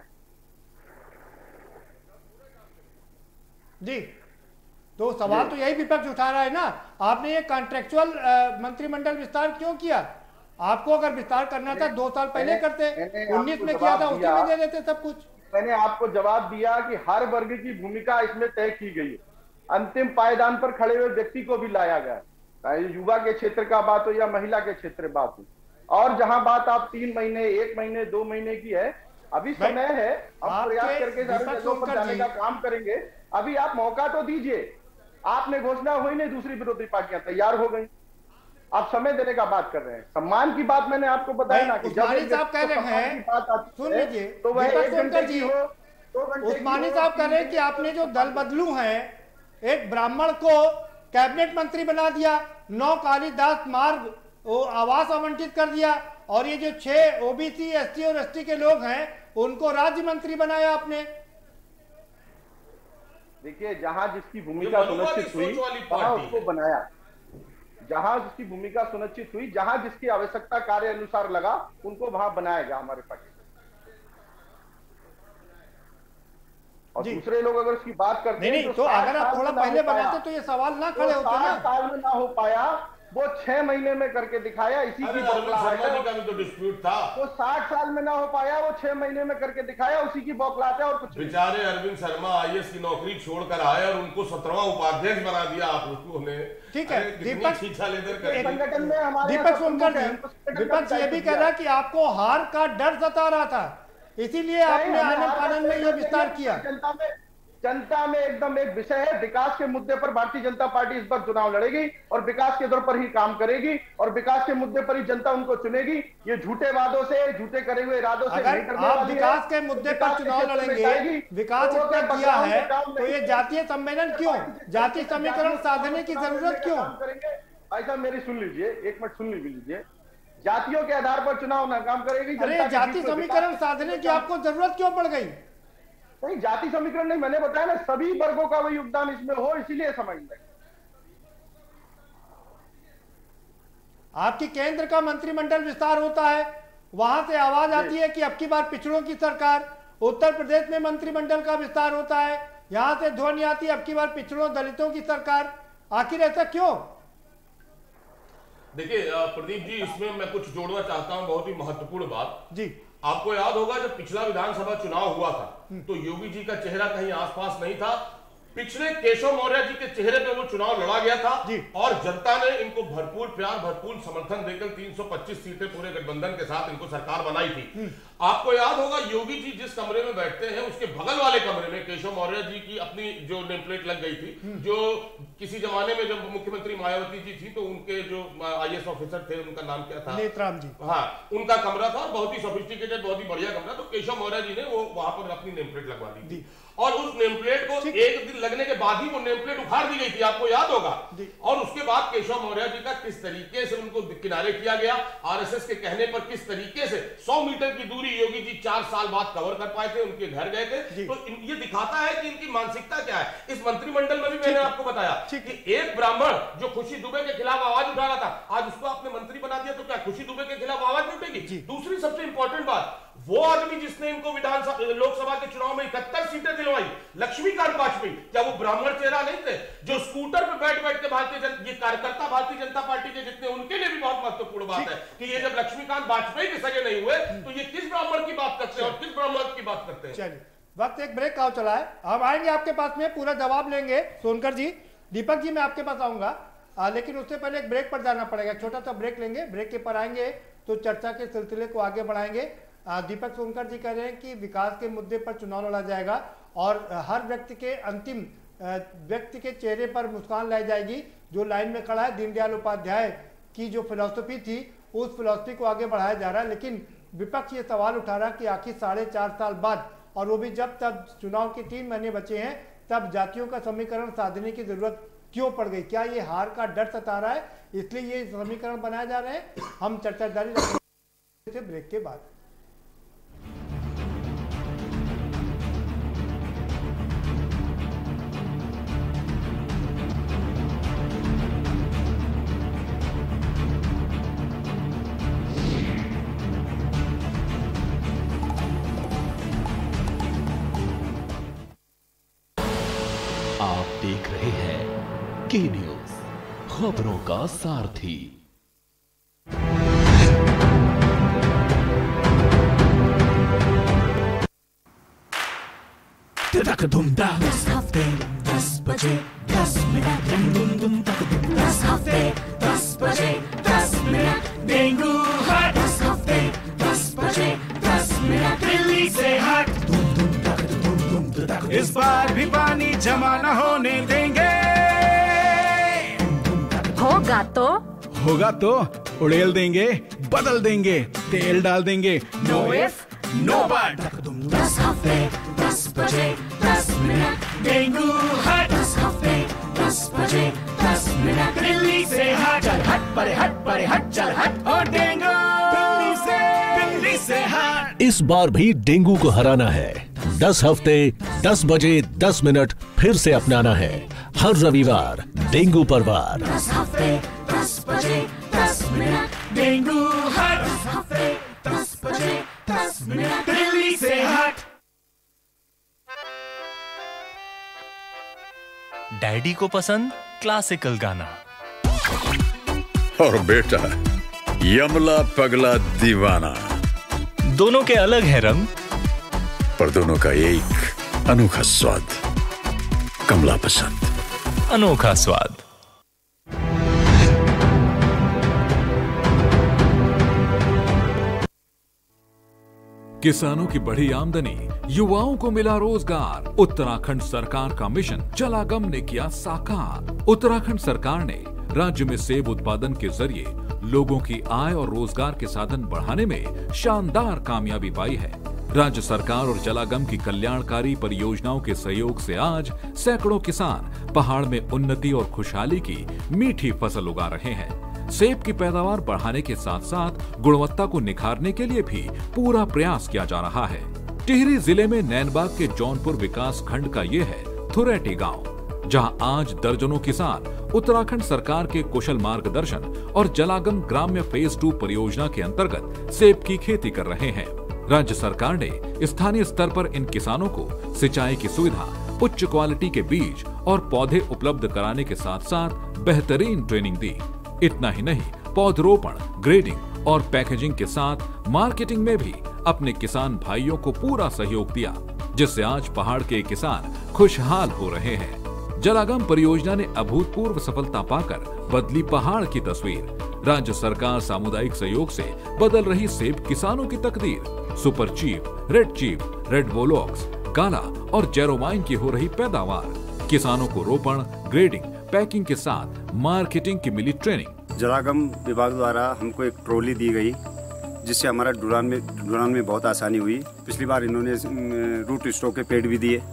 जी। तो सवाल तो यही विपक्ष उठा रहा है ना, आपने ये कॉन्ट्रेक्चुअल मंत्रिमंडल विस्तार क्यों किया? आपको अगर विस्तार करना था 2 साल पहले करते, 19 में किया था, उसी में दे देते सब कुछ। मैंने आपको जवाब दिया कि हर वर्ग की भूमिका इसमें तय की गई है। अंतिम पायदान पर खड़े हुए व्यक्ति को भी लाया गया, चाहे युवा के क्षेत्र का बात हो या महिला के क्षेत्र बात हो। और जहां बात आप 3 महीने, 1 महीने, 2 महीने की है, अभी समय है, हम प्रयास करके सारे जगहों पर जाने का काम करेंगे। अभी आप मौका तो दीजिए। आपने घोषणा हुई नहीं, दूसरी विरोधी पार्टियां तैयार हो गई, आप समय देने का बात कर रहे हैं। सम्मान की बात मैंने आपको बताया ना कि उस्मानी साहब कह रहे हैं, सुन लीजिए, तो वह 1 घंटे की हो, 2 घंटे। उस्मानी साहब कह रहे हैं कि आपने जो दल बदलू है, एक ब्राह्मण को कैबिनेट मंत्री बना दिया, 9 कालिदास मार्ग आवास आवंटित कर दिया, और ये जो 6 ओबीसी, एसटी और एसटी के लोग हैं उनको राज्य मंत्री बनाया आपने। देखिए, जहां जिसकी भूमिका सुनिश्चित हुई वहां उसको बनाया, जहां जिसकी भूमिका सुनिश्चित हुई, जहां जिसकी आवश्यकता कार्य अनुसार लगा, उनको वहां बनाया गया हमारे पार्टी। और दूसरे लोग अगर उसकी बात करते हैं तो अगर आप थोड़ा पहले बनाते तो ये सवाल ना खड़े होते ना। 7 साल में ना हो पाया, वो 6 महीने में करके दिखाया। इसी की बौखलाहट का भी तो डिस्प्यूट था। वो 60 साल में ना हो पाया, वो 6 महीने में करके दिखाया, उसी की बौखलाहट है और कुछ। बेचारे अरविंद शर्मा IAS की नौकरी छोड़कर आए और उनको 17वां उपाध्यक्ष बना दिया आप लोगों ने। ठीक है दीपक, संगठन में हमारे दीपक सोनकर जी, विपक्ष ये भी कह रहा कि आपको हार का डर सता रहा था, इसीलिए आपने आनंद फानंद में यह विस्तार किया। जनता में एकदम एक विषय है, विकास के मुद्दे पर भारतीय जनता पार्टी इस बार चुनाव लड़ेगी और विकास के दौर पर ही काम करेगी और विकास के मुद्दे पर ही जनता उनको चुनेगी। ये झूठे वादों से, झूठे करे हुए इरादों से नहीं करने आप विकास के मुद्दे पर चुनाव लड़ेंगे, विकास इतना किया है तो ये जातीय सम्मेलन क्यों, जातीय समीकरण साधने की जरूरत क्यों? ऐसा मेरी सुन लीजिए, 1 मिनट सुन लीजिए। जातियों के आधार पर चुनाव नाकाम करेगी। अरे जाति समीकरण साधने की आपको जरूरत क्यों पड़ गई? नहीं, जाति समीकरण नहीं, मैंने बताया ना, सभी वर्गों का भी योगदान इसमें हो, इसीलिए समझ लें। आपकी केंद्र का मंत्रिमंडल विस्तार होता है, वहां से आवाज आती है कि अब की बार पिछड़ों की सरकार। उत्तर प्रदेश में मंत्रिमंडल का विस्तार होता है, यहां से ध्वनि आती है अब की बार पिछड़ों दलितों की सरकार। आखिर ऐसा क्यों? देखिए प्रदीप जी, इसमें मैं कुछ जोड़ना चाहता हूं, बहुत ही महत्वपूर्ण बात जी। आपको याद होगा जब पिछला विधानसभा चुनाव हुआ था तो योगी जी का चेहरा कहीं आसपास नहीं था, पिछले केशव मौर्य जी के चेहरे पे वो चुनाव लड़ा गया था और जनता ने इनको भरपूर प्यार, भरपूर समर्थन देकर 325 सीटें पूरे गठबंधन के साथ इनको सरकार बनाई थी। आपको याद होगा योगी जी जिस कमरे में बैठते हैं उसके बगल वाले कमरे में केशव मौर्य जी की अपनी जो नेम प्लेट लग गई थी, जो किसी जमाने में जब मुख्यमंत्री मायावती जी थी तो उनके जो IAS ऑफिसर थे, उनका नाम क्या था, नेतराम जी, हाँ, उनका कमरा था, बहुत ही सोफिस्टिकेटेड, बहुत ही बढ़िया कमरा। तो केशव मौर्य जी ने वो वहां पर अपनी नेम प्लेट लगवा दी थी। और उस नेम प्लेट को एक दिन लगने के बाद ही वो नेम प्लेट उखाड़ दी गई थी, आपको याद होगा। और उसके बाद केशव मौर्य जी का किस तरीके से उनको किनारे किया गया, आरएसएस के कहने पर किस तरीके से 100 मीटर की दूरी योगी जी 4 साल बाद कवर कर पाए थे, उनके घर गए थे। तो ये दिखाता है कि इनकी मानसिकता क्या है। इस मंत्रिमंडल में भी मैंने आपको बताया कि एक ब्राह्मण जो खुशी दुबे के खिलाफ आवाज उठा रहा था, आज उसको आपने मंत्री बना दिया, तो क्या खुशी दुबे के खिलाफ आवाज नहीं उठेगी? दूसरी सबसे इंपॉर्टेंट बात, वो आदमी जिसने इनको विधानसभा लोकसभा के चुनाव में 71 सीटें दिलवाई, लक्ष्मीकांत वाजपेयी, क्या वो ब्राह्मण चेहरा नहीं थे? जो स्कूटर पे बैठ बैठ के ये कार्यकर्ता भारतीय जनता पार्टी के जितने, उनके लिए भी बहुत महत्वपूर्ण बात है कि ये जब लक्ष्मीकांत वाजपेयी के सगे नहीं हुए तो ये किस ब्राह्मण की बात करते हैं और किस ब्राह्मण की बात करते हैं। चलिए, वक्त एक ब्रेक का चला है, हम आएंगे आपके पास में, पूरा जवाब लेंगे सोनकर जी। दीपक जी मैं आपके पास आऊंगा, लेकिन उससे पहले एक ब्रेक पर जाना पड़ेगा, छोटा सा ब्रेक लेंगे, ब्रेक के पर आएंगे तो चर्चा के सिलसिले को आगे बढ़ाएंगे। दीपक सोनकर जी कह रहे हैं कि विकास के मुद्दे पर चुनाव लड़ा जाएगा और हर व्यक्ति के अंतिम व्यक्ति के चेहरे पर मुस्कान लाई जाएगी। जो लाइन में खड़ा है, दीनदयाल उपाध्याय की जो फिलॉसफी थी उस फिलॉसफी को आगे बढ़ाया जा रहा है। लेकिन विपक्ष ये सवाल उठा रहा है कि आखिर 4.5 साल बाद, और वो भी जब तब चुनाव के 3 महीने बचे हैं, तब जातियों का समीकरण साधने की जरूरत क्यों पड़ गई? क्या ये हार का डर सता रहा है, इसलिए ये समीकरण बनाए जा रहे हैं? हम चर्चा जारी रखेंगे ब्रेक के बाद। आप देख रहे हैं के न्यूज, खबरों का सारथी। दस हफ्ते 10 बजे 10 मिनट, 10 हफ्ते 10 बजे 10 मिनट, डेंगू हट 10 हफ्ते 10 बजे 10 मिनट, दिल्ली से हट। इस बार भी पानी जमा न होने देंगे। होगा तो उड़ेल देंगे, बदल देंगे, तेल डाल देंगे। Know if no but. 10 हफ्ते 10 बजे 10 मिनट, डेंगू हट 10 हफ्ते 10 बजे 10 मिनट, दिल्ली से हट। चल हट परे हट चल हट, और डेंगू दिल्ली से हट। इस बार भी डेंगू को हराना है। 10 हफ्ते 10 बजे 10 मिनट फिर से अपनाना है। हर रविवार डेंगू पर वार। 10 हफ्ते 10 बजे 10 मिनट, डेंगू हट 10 हफ्ते 10 बजे 10 मिनट, दिल्ली से हट। डैडी को पसंद क्लासिकल गाना, और बेटा यमला पगला दीवाना। दोनों के अलग है रंग, पर दोनों का एक अनोखा स्वाद। कमला पसंद, अनोखा स्वाद। किसानों की बढ़ी आमदनी, युवाओं को मिला रोजगार। उत्तराखंड सरकार का मिशन जलागम ने किया साकार। उत्तराखंड सरकार ने राज्य में सेब उत्पादन के जरिए लोगों की आय और रोजगार के साधन बढ़ाने में शानदार कामयाबी पाई है। राज्य सरकार और जलागम की कल्याणकारी परियोजनाओं के सहयोग से आज सैकड़ों किसान पहाड़ में उन्नति और खुशहाली की मीठी फसल उगा रहे हैं। सेब की पैदावार बढ़ाने के साथ साथ गुणवत्ता को निखारने के लिए भी पूरा प्रयास किया जा रहा है। टिहरी जिले में नैनबाग के जौनपुर विकास खंड का ये है थुरैटी गांव, जहां आज दर्जनों किसान उत्तराखंड सरकार के कुशल मार्गदर्शन और जलागम ग्राम्य फेज 2 परियोजना के अंतर्गत सेब की खेती कर रहे हैं। राज्य सरकार ने स्थानीय स्तर पर इन किसानों को सिंचाई की सुविधा, उच्च क्वालिटी के बीज और पौधे उपलब्ध कराने के साथ साथ बेहतरीन ट्रेनिंग दी। इतना ही नहीं, पौधरोपण, ग्रेडिंग और पैकेजिंग के साथ मार्केटिंग में भी अपने किसान भाइयों को पूरा सहयोग दिया, जिससे आज पहाड़ के किसान खुशहाल हो रहे हैं। जलागम परियोजना ने अभूतपूर्व सफलता पाकर बदली पहाड़ की तस्वीर। राज्य सरकार सामुदायिक सहयोग से बदल रही सेब किसानों की तकदीर। सुपर चीफ, रेड वोलॉक्स, काला और जेरोमाइन की हो रही पैदावार, किसानों को रोपण, ग्रेडिंग, पैकिंग के साथ मार्केटिंग की मिली ट्रेनिंग। जलागम विभाग द्वारा हमको एक ट्रॉली दी गई, जिससे हमारा ढुलान में बहुत आसानी हुई। पिछली बार इन्होंने रूट स्टॉक के पेड़ भी दिए,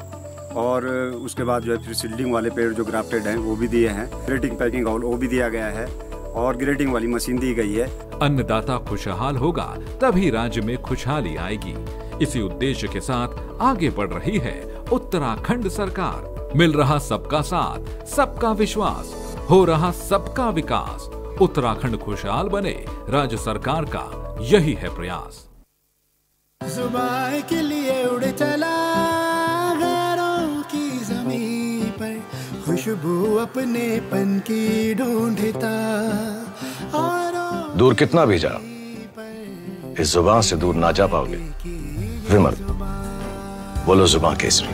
और उसके बाद जो है फिर सील्डिंग वाले पेड़ जो ग्राफ्टेड हैं वो भी दिए हैं, ग्रेटिंग पैकिंग हॉल वो भी दिया गया है और ग्रेटिंग वाली मशीन दी गई है। अन्नदाता खुशहाल होगा तभी राज्य में खुशहाली आएगी। इसी उद्देश्य के साथ आगे बढ़ रही है उत्तराखंड सरकार। मिल रहा सबका साथ, सबका विश्वास, हो रहा सबका विकास। उत्तराखंड खुशहाल बने, राज्य सरकार का यही है प्रयास। जुबान के लिए उड़ चला गैरों की ज़मीं पर, खुशबू अपने पन की ढूंढता। दूर कितना भी जा, इस जुबान से दूर ना जा पाओगे। विमल, बोलो जुबान केसरी।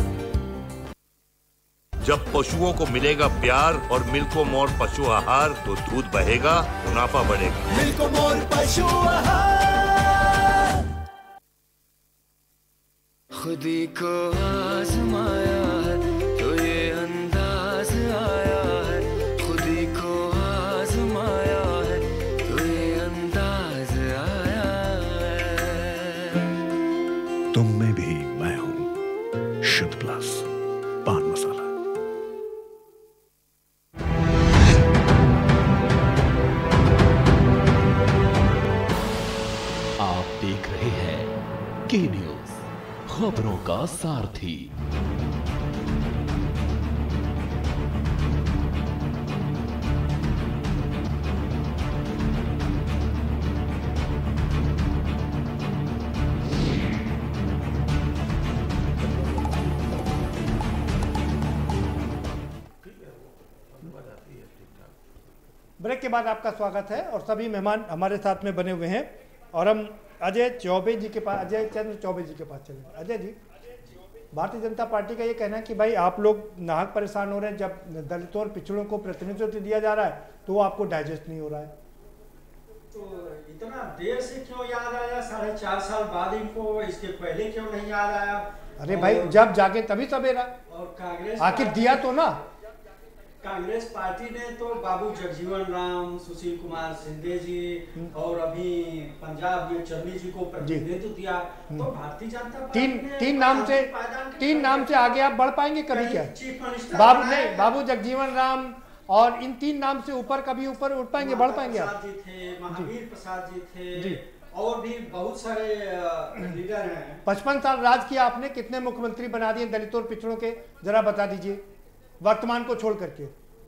जब पशुओं को मिलेगा प्यार और मिल्को मोर पशु आहार तो दूध बहेगा, मुनाफा बढ़ेगा। मिल्को मोर पशु आहार। खुदी को आजमाया है तो ये अंदाज आया है, खुदी को आजमाया है तो ये अंदाज आया है। तुम में भी मैं हूं, शुद्ध प्लस पान मसाला। देख रहे हैं के न्यूज, खबरों का सारथी। ब्रेक के बाद आपका स्वागत है और सभी मेहमान हमारे साथ में बने हुए हैं और हम अजय चौबे जी के पास, अजय चंद्र चौबे जी के पास चले। अजय जी, भारतीय जनता पार्टी का ये कहना है कि भाई आप लोग नाहक परेशान हो रहे हैं, जब दलितों और पिछड़ों को प्रतिनिधित्व दिया जा रहा है तो वो आपको डाइजेस्ट नहीं हो रहा है। तो इतना देर से क्यों याद आया? 4.5 साल बाद इनको, इसके पहले क्यों नहीं याद आया? अरे भाई जब जागे तभी सवेरा। और कांग्रेस आखिर दिया तो ना। कांग्रेस पार्टी ने तो बाबू जगजीवन राम, सुशील कुमार शिंदे जी और अभी पंजाब में चन्नी जी को प्रतिनिधित्व दिया। तो भारतीय जनता पार्टी तीन नाम से आगे आप बढ़ पाएंगे कभी? क्या चीफ मिनिस्टर बाबू जगजीवन राम और इन 3 नाम से ऊपर कभी ऊपर उठ पाएंगे, बढ़ पाएंगे आप? जी थे, महावीर प्रसाद जी थे और भी बहुत सारे लीडर हैं। 55 साल राज किया आपने, कितने मुख्यमंत्री बना दिए दलितों और पिछड़ों के, जरा बता दीजिए, वर्तमान को छोड़ करके।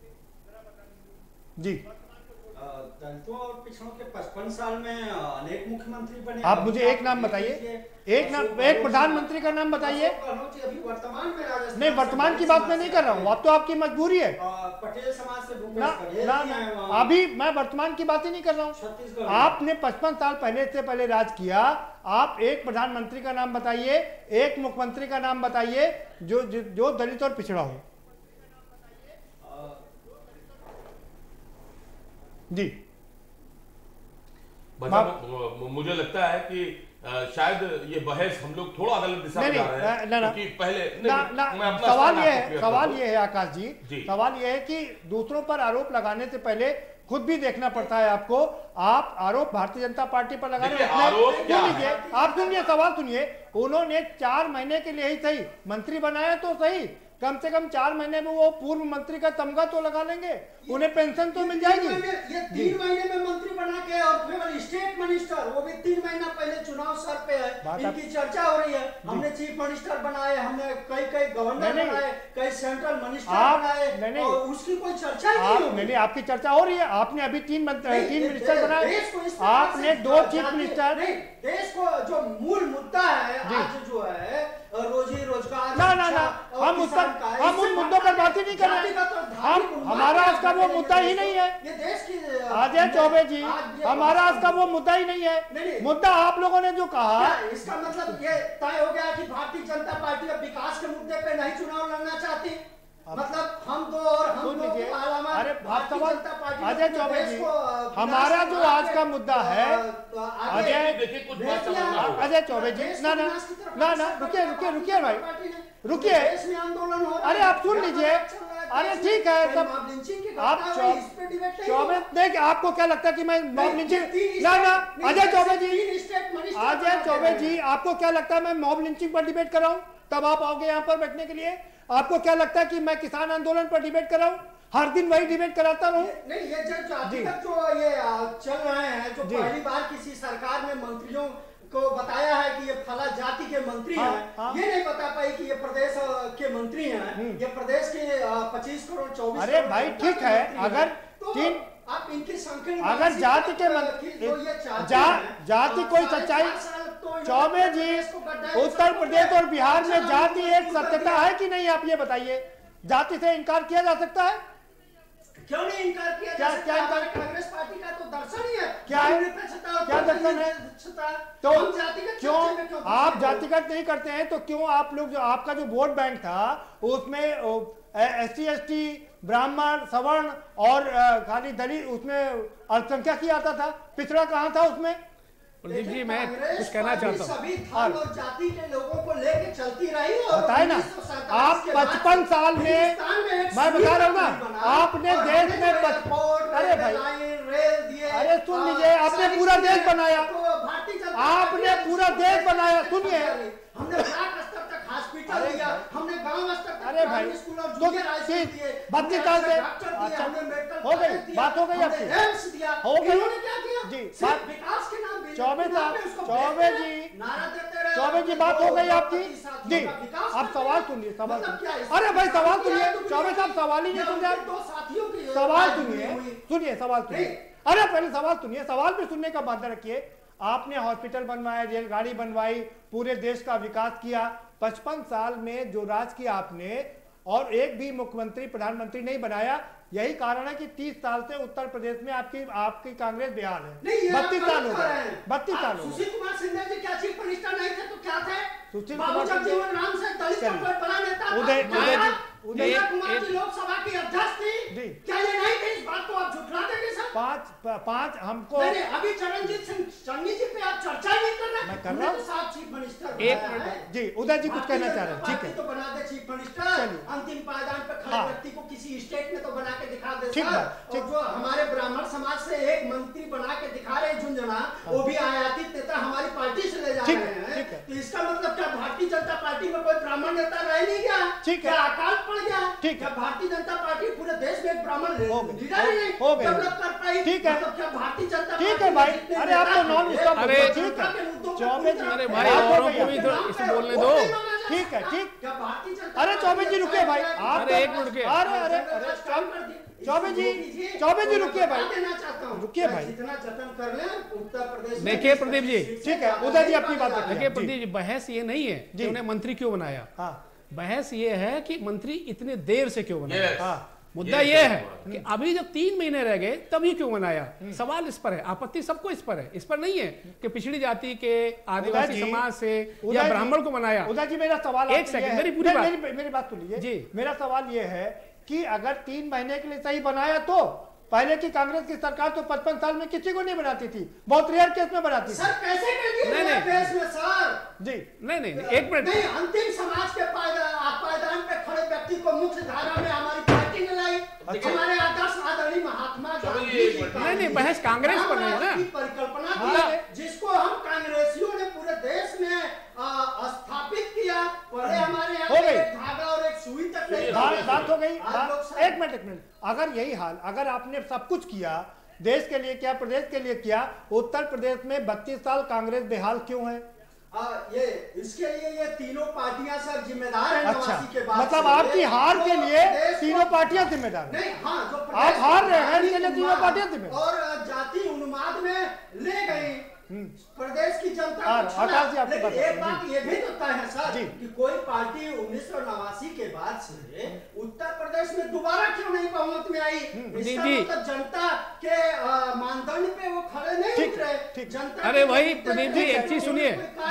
जी, दलितों और पिछड़ों के 55 साल में अनेक मुख्यमंत्री बने। आप मुझे एक नाम बताइए, एक प्रधानमंत्री का नाम बताइए। अभी वर्तमान में राजस्थान, नहीं वर्तमान की बात मैं नहीं कर रहा हूँ, अब तो आपकी मजबूरी है। पटेल समाज से भूपेश बघेल, अभी मैं वर्तमान की बात ही नहीं कर रहा हूँ। आपने 55 साल पहले से पहले राज किया, आप एक प्रधानमंत्री का नाम बताइए, एक मुख्यमंत्री का नाम बताइए जो दलित और पिछड़ा हो। जी, मुझे लगता है कि शायद ये बहस हम लोग थोड़ा गलत दिशा में जा रहे हैं, क्योंकि पहले सवाल ये है आकाश जी, सवाल ये है कि दूसरों पर आरोप लगाने से पहले खुद भी देखना पड़ता है आपको। आप आरोप भारतीय जनता पार्टी पर लगा रहे हैं। आप सुनिए, सवाल सुनिए। उन्होंने 4 महीने के लिए ही सही मंत्री बनाया तो सही, कम से कम 4 महीने में वो पूर्व मंत्री का तमगा तो लगा लेंगे, उन्हें पेंशन तो मिल जाएगी। ये 3 महीने में मंत्री बना के और केवल स्टेट मिनिस्टर, वो भी 3 महीना पहले चुनाव सर पे है, इनकी चर्चा हो रही है। हमने चीफ मिनिस्टर बनाए, हमने कई गवर्नर बनाए, कई सेंट्रल मिनिस्टर बनाए और उसकी कोई चर्चा ही नहीं होगी। नहीं, आपकी चर्चा हो रही है। आपने अभी 3 मिनिस्टर बनाए, आपने 2 चीफ मिनिस्टर। देश को जो मूल मुद्दा है आज जो है रोजी रोजगार, हम उन मुद्दों पर बात ही नहीं कर रहे। हमारा आज का वो मुद्दा ही नहीं है। ये देश की अजय चौबे जी, हमारा आज का वो मुद्दा ही नहीं है। मुद्दा आप लोगों ने जो कहा, इसका मतलब ये तय हो गया कि भारतीय जनता पार्टी अब विकास के मुद्दे पे नहीं चुनाव लड़ना चाहती। मतलब हम दो और हम दो के अलावा, अरे आप सवाल अजय चौबे जी, हमारा जो आज का मुद्दा है अजय चौबे जी, ना रुकिए भाई, रुकिए। आंदोलन हो रहा है। अरे आप सुन लीजिए, अरे ठीक है सब आप चौबे देख, आपको क्या लगता है कि मैं मॉब लिंचिंग ना अजय चौबे जी आपको क्या लगता है मैं मॉब लिंचिंग पर डिबेट कर रहा हूँ? तब आप आओगे यहाँ पर बैठने के लिए। आपको क्या लगता है कि मैं किसान आंदोलन पर डिबेट कर रहा हूँ? हर दिन वही डिबेट कराता रहूं? नहीं, ये जो ये चल रहे हैं, जो पहली बार किसी सरकार ने मंत्रियों को बताया है कि ये फला जाति के मंत्री हैं, ये नहीं बता पाई कि ये प्रदेश के मंत्री हैं, ये प्रदेश के 25 करोड़ 24। अरे भाई ठीक है, अगर तीन आप इनकी संख्या अगर जाति के जाति कोई सच्चाई, चौबे जी उत्तर प्रदेश और बिहार में जाति एक सत्यता है कि नहीं? आप ये बताइए, जाति से इनकार किया जा सकता है? क्यों नहीं इनकार किया जा सकता? हमारे कांग्रेस पार्टी का तो दर्शन ही है। क्या दर्शन है? तो क्यों आप जातिगत नहीं करते हैं? तो क्यों आप लोग जो आपका जो वोट बैंक था उसमें SC ST ब्राह्मण सवर्ण और खाली दलित, उसमें अल्पसंख्यक ही आता था, पिछड़ा कहाँ था उसमें? प्रदीप जी मैं कुछ कहना चाहता हूँ। सभी धर्म और जाति के लोगों को लेके चलती रही और बताए ना, आप 55 साल में मैं बता रहा हूँ ना, आपने देश में अरे भाई अरे सुन लीजिए, आपने पूरा देश बनाया, आपने पूरा देश बनाया, सुनिए, हमने ब्लॉक स्तर तक हॉस्पिटल दिया, हमने गांव स्तर तक अरे भाई स्कूल और तो 32 साल से अच्छा हो गई बात, हो गई आपकी, हो गई जी बात, विकास के नाम चौबे जी बात हो गई आपकी जी। अब सवाल सुनिए, सवाल अरे भाई सवाल सुनिए, चौबे साहब सवाल ही नहीं सुन रहे, सवाल सुनिए सवाल सुनिए, अरे पहले सवाल सुनिए, सवाल भी सुनने का बात रखिए। आपने हॉस्पिटल बनवाए, रेलगाड़ी बनवाई, पूरे देश का विकास किया, 55 साल में जो राज किया आपने, और एक भी मुख्यमंत्री प्रधानमंत्री नहीं बनाया। यही कारण है कि 30 साल से उत्तर प्रदेश में आपकी कांग्रेस बेहाल है। 32 साल हो गए, 32 साल हो गए। सुशील कुमार सिंधिया जी क्या चीफ मिनिस्टर नहीं थे तो क्या थे? सुशील कुमार जीवन नाम से दलित का कोई बड़ा नेता, उदय कुमार जी लोकसभा की अध्यक्ष थी, क्या ये नहीं थे? इस बात को आप झुठला देंगे सर? पांच हमको अभी चरणजीत सिंह चन्नी जी पे आप चर्चा नहीं कर रहे? मैं कर रहा हूँ। साहब चीफ मिनिस्टर जी उदय जी कुछ कहना चाह रहे हैं, ठीक है तो बना दे चीफ मिनिस्टर, अंतिम पायदान पे खड़े व्यक्ति को किसी स्टेट में तो बना के दिखा दे सर। और जो हमारे ब्राह्मण समाज से एक मंत्री बना के दिखा रहे झुंझुना, वो भी आयातित नेता हमारी पार्टी से ले जा रहे हैं, तो इसका मतलब क्या भारतीय जनता पार्टी में कोई ब्राह्मण नेता रह नहीं गया? क्या अकाल पड़ गया? क्या भारतीय जनता पार्टी पूरे देश में एक ब्राह्मण लीडर ही डेवलप कर पाई? ठीक है, क्या भारतीय जनता ठीक है भाई, अरे आप तो नॉन स्टॉप, अरे ठीक है चौबे जी, अरे भाई औरों को भी इसे बोलने दो, ठीक है ठीक। अरे चौबे जी रुकिए भाई, आप एक मिनट रुकिए, अरे चौबे जी रुकिए भाई, रुकिए भाई, जितना जतन कर ले उत्तर प्रदेश। देखिए प्रदीप जी, ठीक है उदय जी अपनी बात रखिए। देखिए प्रदीप जी, बहस ये नहीं है कि उन्हें मंत्री क्यों बनाया, बहस ये है कि मंत्री इतने देर से क्यों बनाया। मुद्दा ये है कि अभी जब 3 महीने रह गए तभी क्यों बनाया, सवाल इस पर है, आपत्ति सबको इस पर है, इस पर नहीं है कि पिछड़ी जाति के आदिवासी समाज से या ब्राह्मण को बनाया। उदय जी मेरा सवाल, एक सेकंड मेरी पूरी बात, मेरी बात सुनिए जी। मेरा सवाल ये है कि अगर 3 महीने के लिए सही बनाया तो पहले की कांग्रेस की सरकार तो 55 साल में किसी को नहीं बनाती थी, बहुत रेयर केस में बनाती थी। सर कैसे कर दिए केस में सर? जी नहीं एक मिनट, नहीं अंतिम समाज के पायदान पे खड़े व्यक्ति को मुख्य धारा में हमारी पार्टी ने लाई। हमारे आदर्श आदरणीय महात्मा गांधी नहीं बहस कांग्रेस पर नहीं है ना, परिकल्पना की जिसको हम कांग्रेसियों ने पूरे देश में स्थापित किया, पहले हमारे यहाँ एक धागा और एक सुई तक नहीं, बात हो गई। एक मिनट, अगर यही हाल, अगर आपने सब कुछ किया, देश के लिए किया, प्रदेश के लिए किया, उत्तर प्रदेश में 32 साल कांग्रेस बेहाल क्यों है? ये इसके लिए ये तीनों पार्टियां सर जिम्मेदार हैं। अच्छा, मतलब आपकी हार के लिए तीनों पार्टियां जिम्मेदार हैं? नहीं, हाँ, जो आप हार रहे हैं इसके लिए तीनों पार्टियां जिम्मेदार, और जाति उन्माद में ले गई प्रदेश की जनता। लेकिन एक बात ये भी तो तय है सर कि कोई पार्टी 1989 के बाद से उत्तर प्रदेश में दोबारा क्यों नहीं बहुमत में आई? इसका मतलब जनता के मानदंड पे वो खड़े नहीं उतरे। जनता, अरे वही प्रदीप जी एक चीज सुनिए,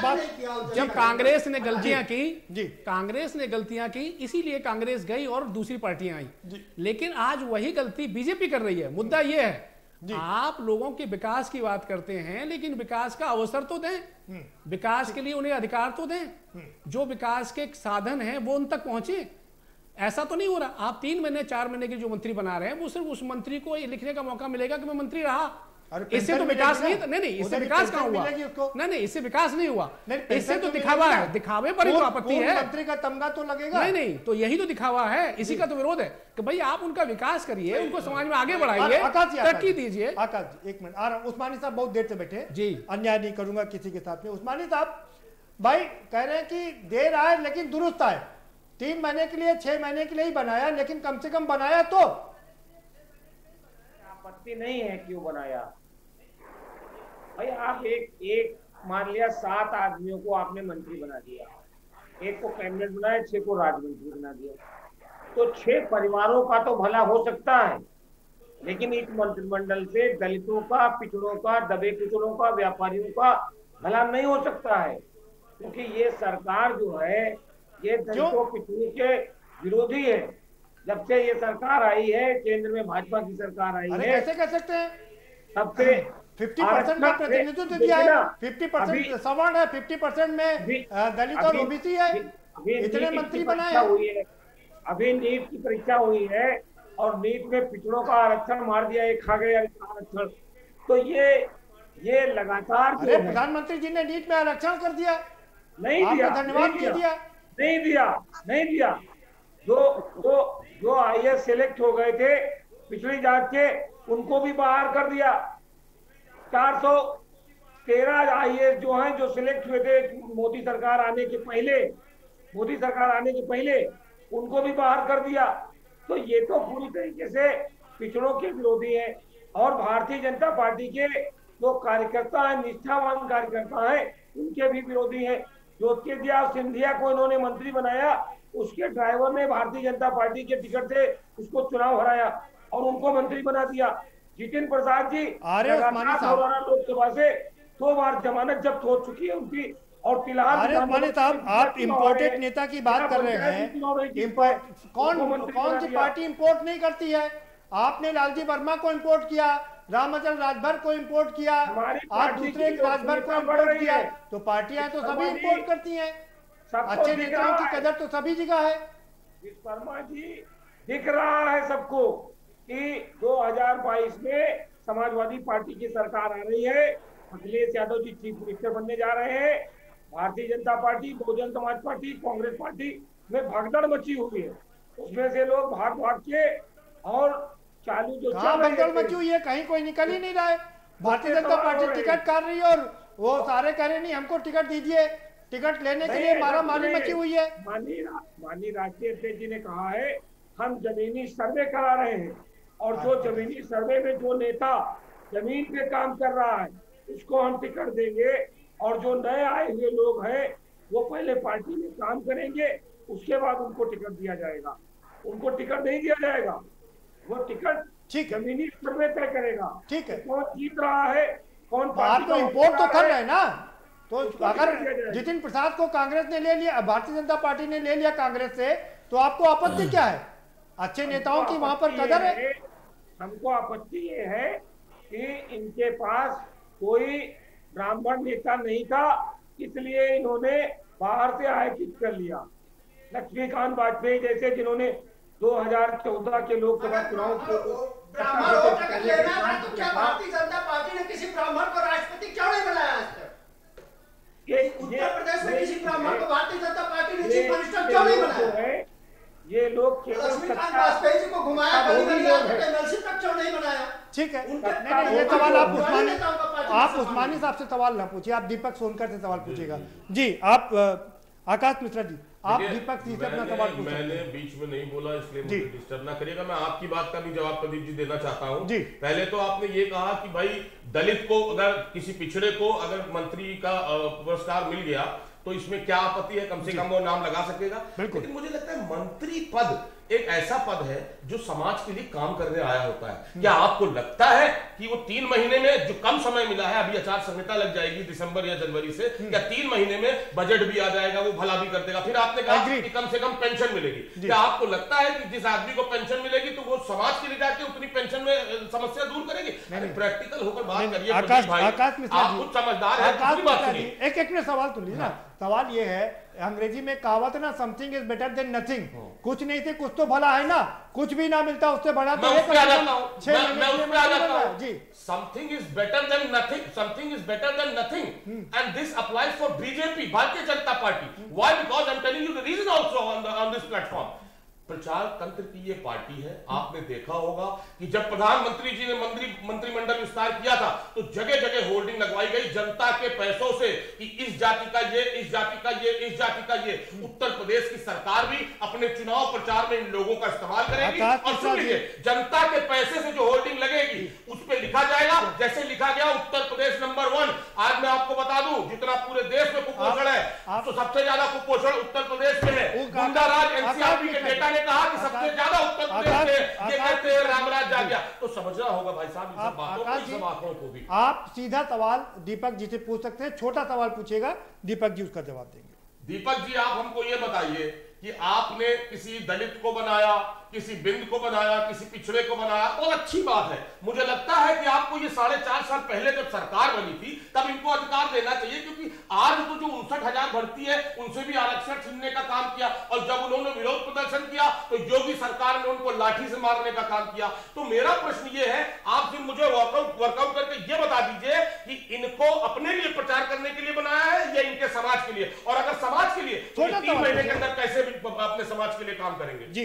जब कांग्रेस ने गलतियां की, कांग्रेस ने गलतियां की, इसीलिए कांग्रेस गई और दूसरी पार्टियां आई, लेकिन आज वही गलती बीजेपी कर रही है। मुद्दा ये है आप लोगों के विकास की बात करते हैं, लेकिन विकास का अवसर तो दें, विकास के लिए उन्हें अधिकार तो दें, जो विकास के साधन हैं वो उन तक पहुंचे। ऐसा तो नहीं हो रहा। आप 3 महीने 4 महीने के जो मंत्री बना रहे हैं वो सिर्फ उस मंत्री को ये लिखने का मौका मिलेगा कि मैं मंत्री रहा। इससे तो विकास नहीं, इससे विकास कहाँ हुआ? नहीं, इससे विकास नहीं हुआ, इससे तो दिखावा है, दिखावे पर ही तो आपत्ति है। मंत्री का तमगा तो लगेगा। नहीं, तो यही तो दिखावा है, इसी का तो विरोध है कि भाई आप उनका विकास करिए, उनको समाज में आगे बढ़ाइए, तरक्की दीजिए। आकाश जी 1 मिनट आ रहा हूं। उस्मानी साहब बहुत देर से बैठे जी, अन्याय नहीं करूंगा किसी के साथ में। उस्मानी साहब भाई कह रहे हैं कि देर आए लेकिन दुरुस्त आए। 3 महीने के लिए 6 महीने के लिए ही बनाया, लेकिन कम से कम बनाया तो। आपत्ति नहीं है क्यों बनाया भाई। आप एक मान लिया 7 आदमियों को आपने मंत्री बना दिया, 1 को कैबिनेट बनाया, 6 को राज्य मंत्री बना दिया, तो 6 परिवारों का तो भला हो सकता है, लेकिन इस मंत्रिमंडल से दलितों का, पिछड़ों का, दबे कुचलों का, व्यापारियों का भला नहीं हो सकता है। क्योंकि ये सरकार जो है ये दलितों पिछड़ों के विरोधी है। जब से ये सरकार आई है, केंद्र में भाजपा की सरकार आई है, कैसे कह सकते हैं? तब से 50% का प्रतिनिधित्व दिया है, 50% सवर्ण है, 50% में दलित और ओबीसी है, इतने मंत्री बनाए हुई है। अभी नीट की परीक्षा हुई है और नीट में पिछड़ों का आरक्षण मार दिया, एक खा गया आरक्षण। तो ये लगातार प्रधानमंत्री जी ने नीट में आरक्षण कर दिया, नहीं दिया, धन्यवाद नहीं दिया। जो आईएएस सिलेक्ट हो गए थे पिछली जांच के, उनको भी बाहर कर दिया। 413 आईएएस जो हैं, जो सिलेक्ट हुए थे मोदी सरकार आने के पहले, उनको भी बाहर कर दिया। तो ये तो पूरी तरीके से पिछड़ों के विरोधी है। और भारतीय जनता पार्टी के जो कार्यकर्ता हैं, निष्ठावान कार्यकर्ता हैं, उनके भी विरोधी हैं। ज्योतिरादित्य सिंधिया को इन्होंने मंत्री बनाया, उसके ड्राइवर ने भारतीय जनता पार्टी के टिकट से उसको चुनाव हराया और उनको मंत्री बना दिया। जितिन प्रसाद जी लोकसभा से 2 बार जमानत जब्त हो चुकी है उनकी, और फिलहाल आप इम्पोर्टेड नेता की बात कर रहे हैं। कौन सी पार्टी इम्पोर्ट नहीं करती है? आपने लालजी वर्मा को इम्पोर्ट किया, रामचंद्र राजभर को इम्पोर्ट किया, आप दूसरे राजभर को इम्पोर्ट किया। तो पार्टियां तो सभी इम्पोर्ट करती हैं। अच्छे नेताओं की कदर तो सभी जगह है। विश्वकर्मा जी, दिख रहा है सबको कि 2022 में समाजवादी पार्टी की सरकार आ रही है। अखिलेश यादव जी चीफ मिनिस्टर बनने जा रहे हैं। भारतीय Janata party, Bahujan Samaj party, Congress party में भगदड़ मची हुई है। उसमें से लोग भाग के और चालू जो भगदड़ मची हुई है, कहीं कोई निकल ही नहीं रहा है। भारतीय जनता पार्टी टिकट काट रही है और वो सारे कह रहे नहीं हमको टिकट दीजिए, टिकट लेने के लिए मारामारी मची हुई है। माननीय राष्ट्रीय अध्यक्ष जी ने कहा है हम जमीनी सर्वे करा रहे हैं, और जो जमीनी सर्वे में जो नेता जमीन पे काम कर रहा है उसको हम टिकट देंगे, और जो नए आए हुए लोग हैं वो पहले पार्टी में काम करेंगे, उसके बाद उनको टिकट दिया जाएगा। उनको टिकट नहीं दिया जाएगा, वो टिकट जमीनी सर्वे तय करेगा। ठीक है, कौन जीत रहा है, कौन आप तो इम्पोर्ट तो कर रहे हैं ना। तो अगर जितिन प्रसाद को कांग्रेस ने ले लिया, भारतीय जनता पार्टी ने ले लिया कांग्रेस से, तो आपको आपत्ति क्या है? अच्छे नेताओं की वहां पर कदर है। हमको आपत्ति ये है कि इनके पास कोई ब्राह्मण नेता नहीं था, इसलिए इन्होंने बाहर से आयोजित कर लिया। लक्ष्मीकांत वाजपेयी जैसे जिन्होंने 2014 के लोकसभा चुनाव को भारतीय जनता पार्टी ने किसी ब्राह्मण को राष्ट्रपति क्यों नहीं बनाया? उत्तर प्रदेश में किसी ब्राह्मण को भारतीय जनता पार्टी ने चीफ मिनिस्टर क्यों नहीं बनाया? ये लोग लक्ष्मीकांत वाजपेयी जी को घुमाया, तक क्यों नहीं बनाया? ठीक है, नहीं ये सवाल आप उस्मानी साहब से सवाल ना पूछिए, आप दीपक सोनकर से सवाल पूछिएगा। जी आप आकाश मिश्रा जी, आप दीपक जी से अपना सवाल पूछिए। मैंने बीच में नहीं बोला, इसलिए मुझे डिस्टर्ब ना करिएगा। मैं आपकी बात का भी जवाब प्रदीप जी देना चाहता हूं। पहले तो आपने ये कहा कि भाई दलित को, अगर किसी पिछड़े को अगर मंत्री का पुरस्कार मिल गया तो इसमें क्या आपत्ति है, कम से कम वो नाम लगा सकेगा। लेकिन मुझे लगता है मंत्री पद एक ऐसा पद है जो समाज के लिए काम करने आया होता है। क्या आपको लगता है कि वो 3 महीने में जो कम समय मिला है, अभी आचार संहिता लग जाएगी दिसंबर या जनवरी से, क्या 3 महीने में बजट भी आ जाएगा, वो भला भी कर देगा? फिर आपने कहा कि कम से कम पेंशन मिलेगी। क्या आपको लगता है कि जिस आदमी को पेंशन मिलेगी तो वो समाज के लिए जाके उतनी पेंशन में समस्या दूर करेगी? प्रैक्टिकल होकर बात करिए। आकाश मिश्रा आप कुछ समझदार है। एक मिनट सवाल तो लीजिए ना, सवाल ये है, अंग्रेजी में कहावत है ना, something is better than nothing. कुछ नहीं थे कुछ तो भला है ना, कुछ भी ना मिलता उससे बड़ा तो मैं उस पे आ जाता हूं, मैं उस पे आ जाता हूं जी। Something is better than nothing, something is better than nothing, and this applies for BJP, Bharatiya Janata Party. Why? Because I am telling you the reason also on this platform. प्रचार तंत्र की ये पार्टी है। आपने देखा होगा कि जब प्रधानमंत्री जी ने मंत्रिमंडल विस्तार किया था तो जगह जगह होर्डिंग लगवाई गई जनता के पैसों से कि इस जाति का ये, इस जाति का ये, इस जाति का ये। उत्तर प्रदेश की सरकार भी अपने चुनाव प्रचार में इन लोगों का इस्तेमाल करेगी। और सुनिए, जनता के पैसे से जो होर्डिंग लगेगी उस पर लिखा जाएगा, जैसे लिखा गया उत्तर प्रदेश नंबर 1। आज मैं आपको बता दूं, जितना पूरे देश में कुपोषण है तो सबसे ज्यादा कुपोषण उत्तर प्रदेश में है। गुंडाराज एनसीआरबी के डेटा ने कहा कि सबसे ज्यादा उत्तर प्रदेश में ये कहते हैं रामराज जा गया। तो समझना होगा भाई साहब इन सब बातों को, इन सब आंकड़ों को भी। आप सीधा सवाल दीपक जी से पूछ सकते हैं, छोटा सवाल पूछेगा, दीपक जी उसका जवाब देंगे। दीपक जी, आप हमको ये बताइए कि आपने किसी दलित को बनाया, किसी बिंद को बनाया, किसी पिछड़े को बनाया, और अच्छी बात है। मुझे लगता है कि आपको ये 4.5 साल पहले जब सरकार बनी थी तब इनको अधिकार देना चाहिए, क्योंकि आज तो जो 59,000 भर्ती है उनसे भी आरक्षण छीनने का काम किया, और जब उन्होंने विरोध प्रदर्शन किया तो योगी सरकार ने उनको लाठी से मारने का काम किया। तो मेरा प्रश्न ये है, आप फिर मुझे वर्कआउट करके ये बता दीजिए कि इनको अपने लिए प्रचार करने के लिए बनाया है या इनके समाज के लिए, और अगर समाज के लिए तो 3 महीने के अंदर कैसे अपने समाज के लिए काम करेंगे? जी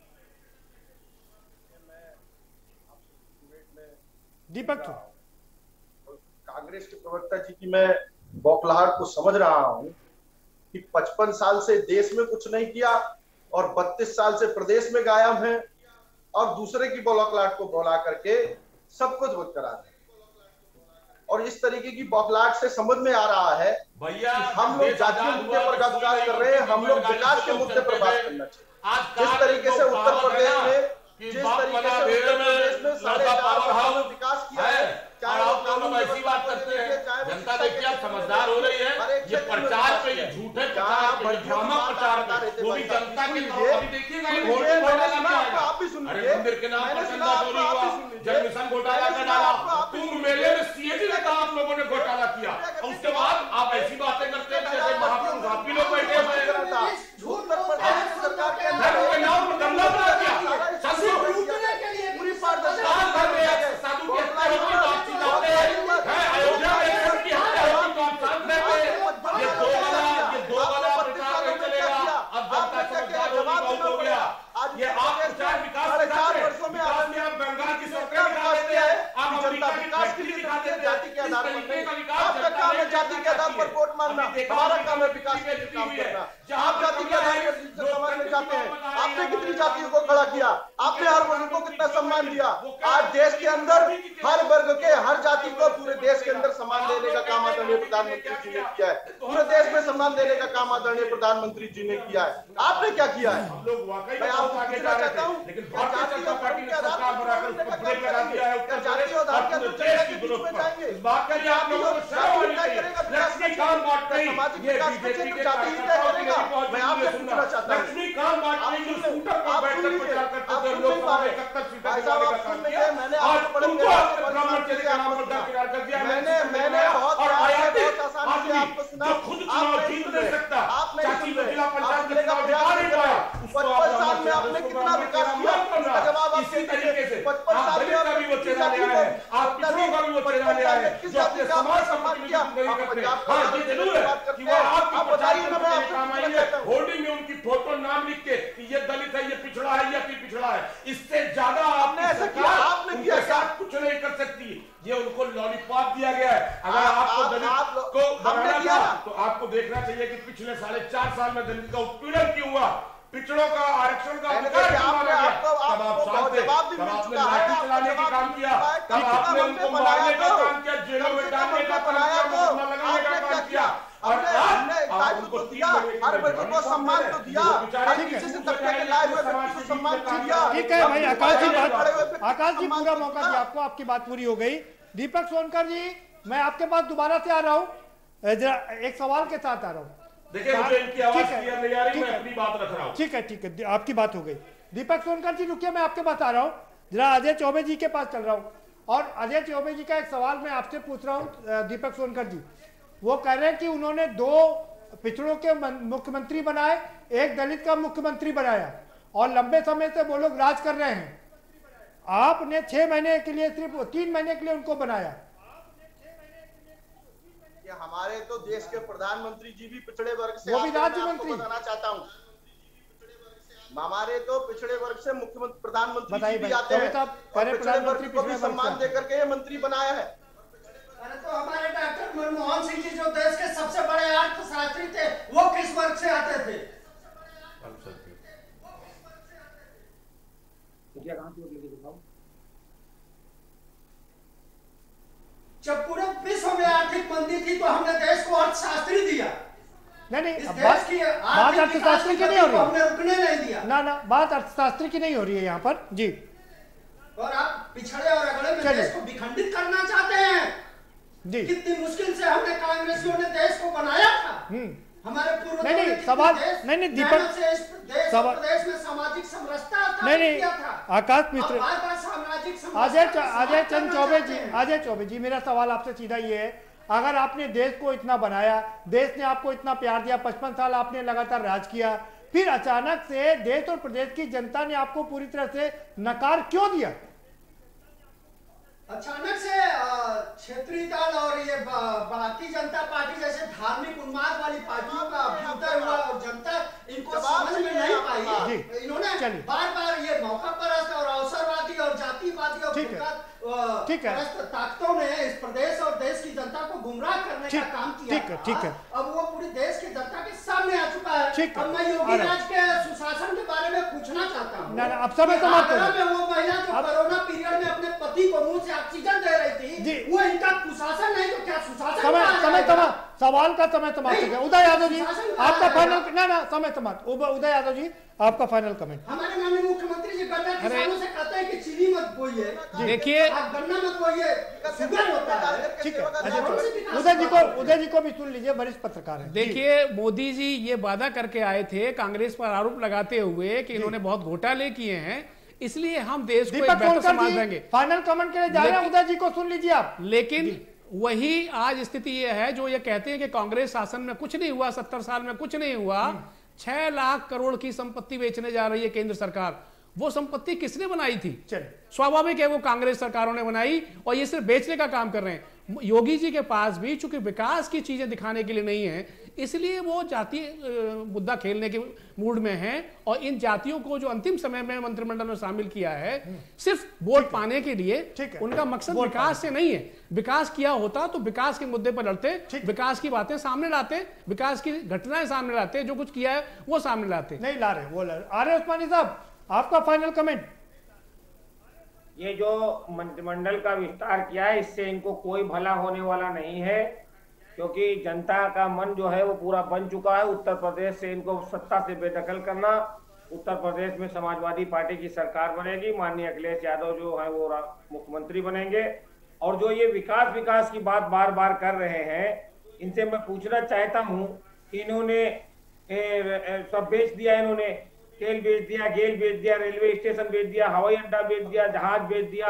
दीपक, कांग्रेस के प्रवक्ता जी की मैं बौखलाहट को समझ रहा हूं कि 55 साल से देश में कुछ नहीं किया और 32 साल से प्रदेश में गायब हैं और दूसरे की बौखलाहट को बोला करके सब कुछ वक्त करा रहे हैं। और इस तरीके की बौखलाहट से समझ में आ रहा है भैया, हम लोग जातीय मुद्दे पर बात कर रहे हैं, हम लोग विकास के मुद्दे पर बात करना चाहिए। जिस तरीके से उत्तर प्रदेश में विकास किया है, और आप लोग ऐसी बात करते हैं, जनता देखिए आप समझदार हो रही है। ये प्रचार पे, ये झूठे प्रचार पे, ये ड्रामा प्रचार पे, वो भी जनता के लिए। अभी देखिएगा ये वोटिंग घोटाला क्या आएगा। अरे मंदिर के नाम पर चंदा चोरी हुआ, जल मिशन घोटाला का डाला, कुंभ मेले में सीएजी ने कहा आप लोगों ने घोटाला किया, और उसके बाद आप ऐसी बातें करते हैं जैसे महापुरुष आप भी लोग बैठे हुए हैं। धर्म के नाम पर गंदा बना दिया, पूरी साधु के हत्या होगी तो आप चिल्लाते हैं, अयोध्या में की हत्या होगी तो आप शांत रहते हैं। ये दो वाला प्रचार नहीं चलेगा। अब जनता समझदार होगी, बहुत हो गया। ये आप प्रचार विकास में आप बंगाल की सरकार दिखा देते हैं, आप अमेरिका की फैक्ट्री दिखा देते हैं। जाति के आधार पर आपका काम है जाति के आधार पर वोट मांगना, हमारा काम है विकास के लिए काम करना। आप जाति के आधार पर समाज में जाते हैं, आपने कितनी जातियों को खड़ा किया, आपने हर वर्ग को कितना सम्मान दिया। आज देश के अंदर हर वर्ग के, हर जाति को पूरे देश के अंदर सम्मान देने का काम आदरणीय प्रधानमंत्री जी ने किया है। पूरे देश में सम्मान देने का काम आदरणीय प्रधानमंत्री जी ने किया है। आपने क्या किया है? मैं आपको पूछना चाहता हूँ, भारतीय जनता पार्टी ने सरकार बनाकर उसको ब्रेक लगा दिया है। उत्तर प्रदेश और पूरे देश की ग्रोथ पर इस बात का लिए आप लोगों को शर्म होनी चाहिए। लक्ष्मीकांत वाजपेयी ये बीजेपी के कार्यकर्ताओं के लिए मैं आपसे पूछना चाहता हूं, लक्ष्मीकांत वाजपेयी जो स्कूटर पर बैठकर प्रचार करते थे लोकसभा में 71 सीटें जिताने का काम किया, मैंने आज तुमको ब्राह्मण के नाम पर दरकिनार कर दिया। मैंने बहुत आसानी से आपको सुना, जो खुद चुनाव जीत नहीं सकता, चाची को जिला पंचायत में चुनाव जिता नहीं पाया, 55 साल में आपने कितना विकास किया, इसका जवाब आप इसी तरीके से 55 साल में का भी वो चेहरा ले आए, आप पिछड़ों का भी वो चेहरा ले आए, जो अपने समाज सम्मान किया। हाँ ये जरूर है कि वो आपकी बताइए ना, मैं आपको काम आई है होर्डिंग में उनकी फोटो नाम लिख के ये दलित है, ये पिछड़ा है, ये पिछड़ा है। इससे ज्यादा आपने ऐसा किया, आपने किया साथ कुछ नहीं कर सकती। ये उनको लॉलीपॉप दिया गया है। अगर आपको दलित को बनाना था तो आपको देखना चाहिए कि पिछले 4.5 साल में दलित का उत्पीड़न क्यों हुआ, पिछड़ों का आरक्षण का अधिकार क्यों मांगा गया, तब आप शांत थे, तब आपने लाठी चलाने का काम किया, तब आपने उनको मारने का काम किया, जेलों में डालने का काम किया, मुकदमा लगाने का काम किया। और आज उनको दिया, हर वर्ग को सम्मान तो दिया, हर किसी से तबके के लायक व्यक्ति को सम्मान दिया। ठीक है भाई, आकाश जी पूरा मौका दिया आपको, आपकी बात पूरी हो गई। दीपक सोनकर जी, मैं आपके पास दोबारा से आ रहा हूँ, एक सवाल के साथ आ रहा हूँ। देखिए मुझे इनकी आवाज क्लियर नहीं आ रही, मैं अपनी बात रख रहा हूँ। ठीक है, आपकी बात हो गई। दीपक सोनकर जी रुकिए, मैं आपके पास आ रहा हूँ, जरा अजय चौबे जी के पास चल रहा हूँ। और अजय चौबे जी का एक सवाल मैं आपसे पूछ रहा हूँ। दीपक सोनकर जी वो कह रहे हैं कि उन्होंने 2 पिछड़ों के मुख्यमंत्री बनाए, एक दलित का मुख्यमंत्री बनाया और लंबे समय से वो लोग राज कर रहे हैं। आपने 6 महीने के लिए, सिर्फ 3 महीने के लिए उनको बनाया। हमारे तो देश के प्रधानमंत्री जी भी पिछड़े वर्ग से, वो भी राज्य मंत्री। बताना चाहता हूँ, हमारे तो पिछड़े वर्ग से मुख्यमंत्री प्रधानमंत्री जी भी आते हैं, पिछड़े वर्ग को भी सम्मान देकर के ये मंत्री बनाया है। अरे तो हमारे डॉक्टर मनमोहन सिंह जी जो देश के सबसे बड़े अर्थशास्त्री थे, वो किस वर्ग से आते थे? जब पूरे विश्व में आर्थिक मंदी थी तो हमने देश को अर्थशास्त्री दिया। नहीं, इस बात देश की अर्थशास्त्री की नहीं हो रही, हमने रुकने नहीं दिया। ना बात अर्थशास्त्री की नहीं हो रही है यहाँ पर जी। और आप पिछड़े और अगड़े में देश को विखंडित करना चाहते हैं जी। कितनी मुश्किल से हमने कांग्रेसियों ने देश को बनाया था। हमारे पूर्वजों ने सवाल नहीं दीपक, प्रदेश में सामाजिक समरसता नहीं आकाश मिश्र, सामाजिक अजय चौबे जी, मेरा सवाल आपसे सीधा ये है, अगर आपने देश को इतना बनाया, देश ने आपको इतना प्यार दिया, 55 साल आपने लगातार राज किया, फिर अचानक से देश और प्रदेश की जनता ने आपको पूरी तरह से नकार क्यों दिया? अचानक से क्षेत्रीय दल और ये भारतीय जनता पार्टी जैसे धार्मिक उन्माद वाली पार्टियों का अभ्युदय हुआ और जनता इनको समझ में नहीं पाई। इन्होंने बार-बार ये मौका परस्त और अवसरवादी और जातिवादी और ताकतों ने इस प्रदेश और देश की जनता को गुमराह करने का काम किया। अब वो पूरी देश की जनता के सामने आ चुका है। अब मैं योगी राज के सुशासन के बारे में पूछना चाहता हूँ। अब समय समाप्त वो महिला जो कोरोना पीरियड में अपने पति को मुंह से ऑक्सीजन दे रही थी, वो इनका कुशासन नहीं तो क्या सुशासन? सवाल का समय समाप्त हो गया। उदय यादव जी आपका फाइनल, समय समाप्त। उदय यादव जी आपका फाइनल कमेंट। हमारे माननीय मुख्यमंत्री जी गन्ना किसानों से कहते हैं कि चीनी मत बोइए, देखिए आप गन्ना मत बोइए, शुगर होता है। ठीक है, उदय जी को भी सुन लीजिए, वरिष्ठ पत्रकार हैं। देखिए मोदी जी ये वादा करके आए थे कांग्रेस पर आरोप लगाते हुए कि इन्होंने बहुत घोटाले किए हैं, इसलिए हम देश को एक बेहतर समाज देंगे। फाइनल कमेंट के लिए जा रहे हैं, उदय जी को सुन लीजिए आप। लेकिन वही आज स्थिति ये है जो ये कहते हैं कि कांग्रेस शासन में कुछ नहीं हुआ, 70 साल में कुछ नहीं हुआ। 6 लाख करोड़ की संपत्ति बेचने जा रही है केंद्र सरकार। वो संपत्ति किसने बनाई थी? स्वाभाविक है वो कांग्रेस सरकारों ने बनाई और ये सिर्फ बेचने का काम कर रहे हैं। योगी जी के पास भी चूंकि विकास की चीजें दिखाने के लिए नहीं है, इसलिए वो जातीय मुद्दा खेलने के मूड में हैं और इन जातियों को जो अंतिम समय में मंत्रिमंडल में शामिल किया है सिर्फ वोट पाने के लिए। उनका मकसद विकास से नहीं है। विकास किया होता तो विकास के मुद्दे पर लड़ते, विकास की बातें सामने लाते, विकास की घटनाएं सामने लाते, जो कुछ किया है वो सामने लाते। नहीं ला रहे, वो ला रहे। आरिफ उस्मानी साहब आपका फाइनल कमेंट। ये जो मंत्रिमंडल का विस्तार किया है इससे इनको कोई भला होने वाला नहीं है, क्योंकि जनता का मन जो है वो पूरा बन चुका है। उत्तर प्रदेश से इनको सत्ता से बेदखल करना। उत्तर प्रदेश में समाजवादी पार्टी की सरकार बनेगी, माननीय अखिलेश यादव जो है वो मुख्यमंत्री बनेंगे। और जो ये विकास की बात बार बार कर रहे हैं, इनसे मैं पूछना चाहता हूँ कि इन्होंने सब बेच दिया, इन्होंने तेल बेच दिया, गेल बेच दिया, रेलवे स्टेशन बेच दिया, हवाई अड्डा बेच दिया, जहाज बेच दिया।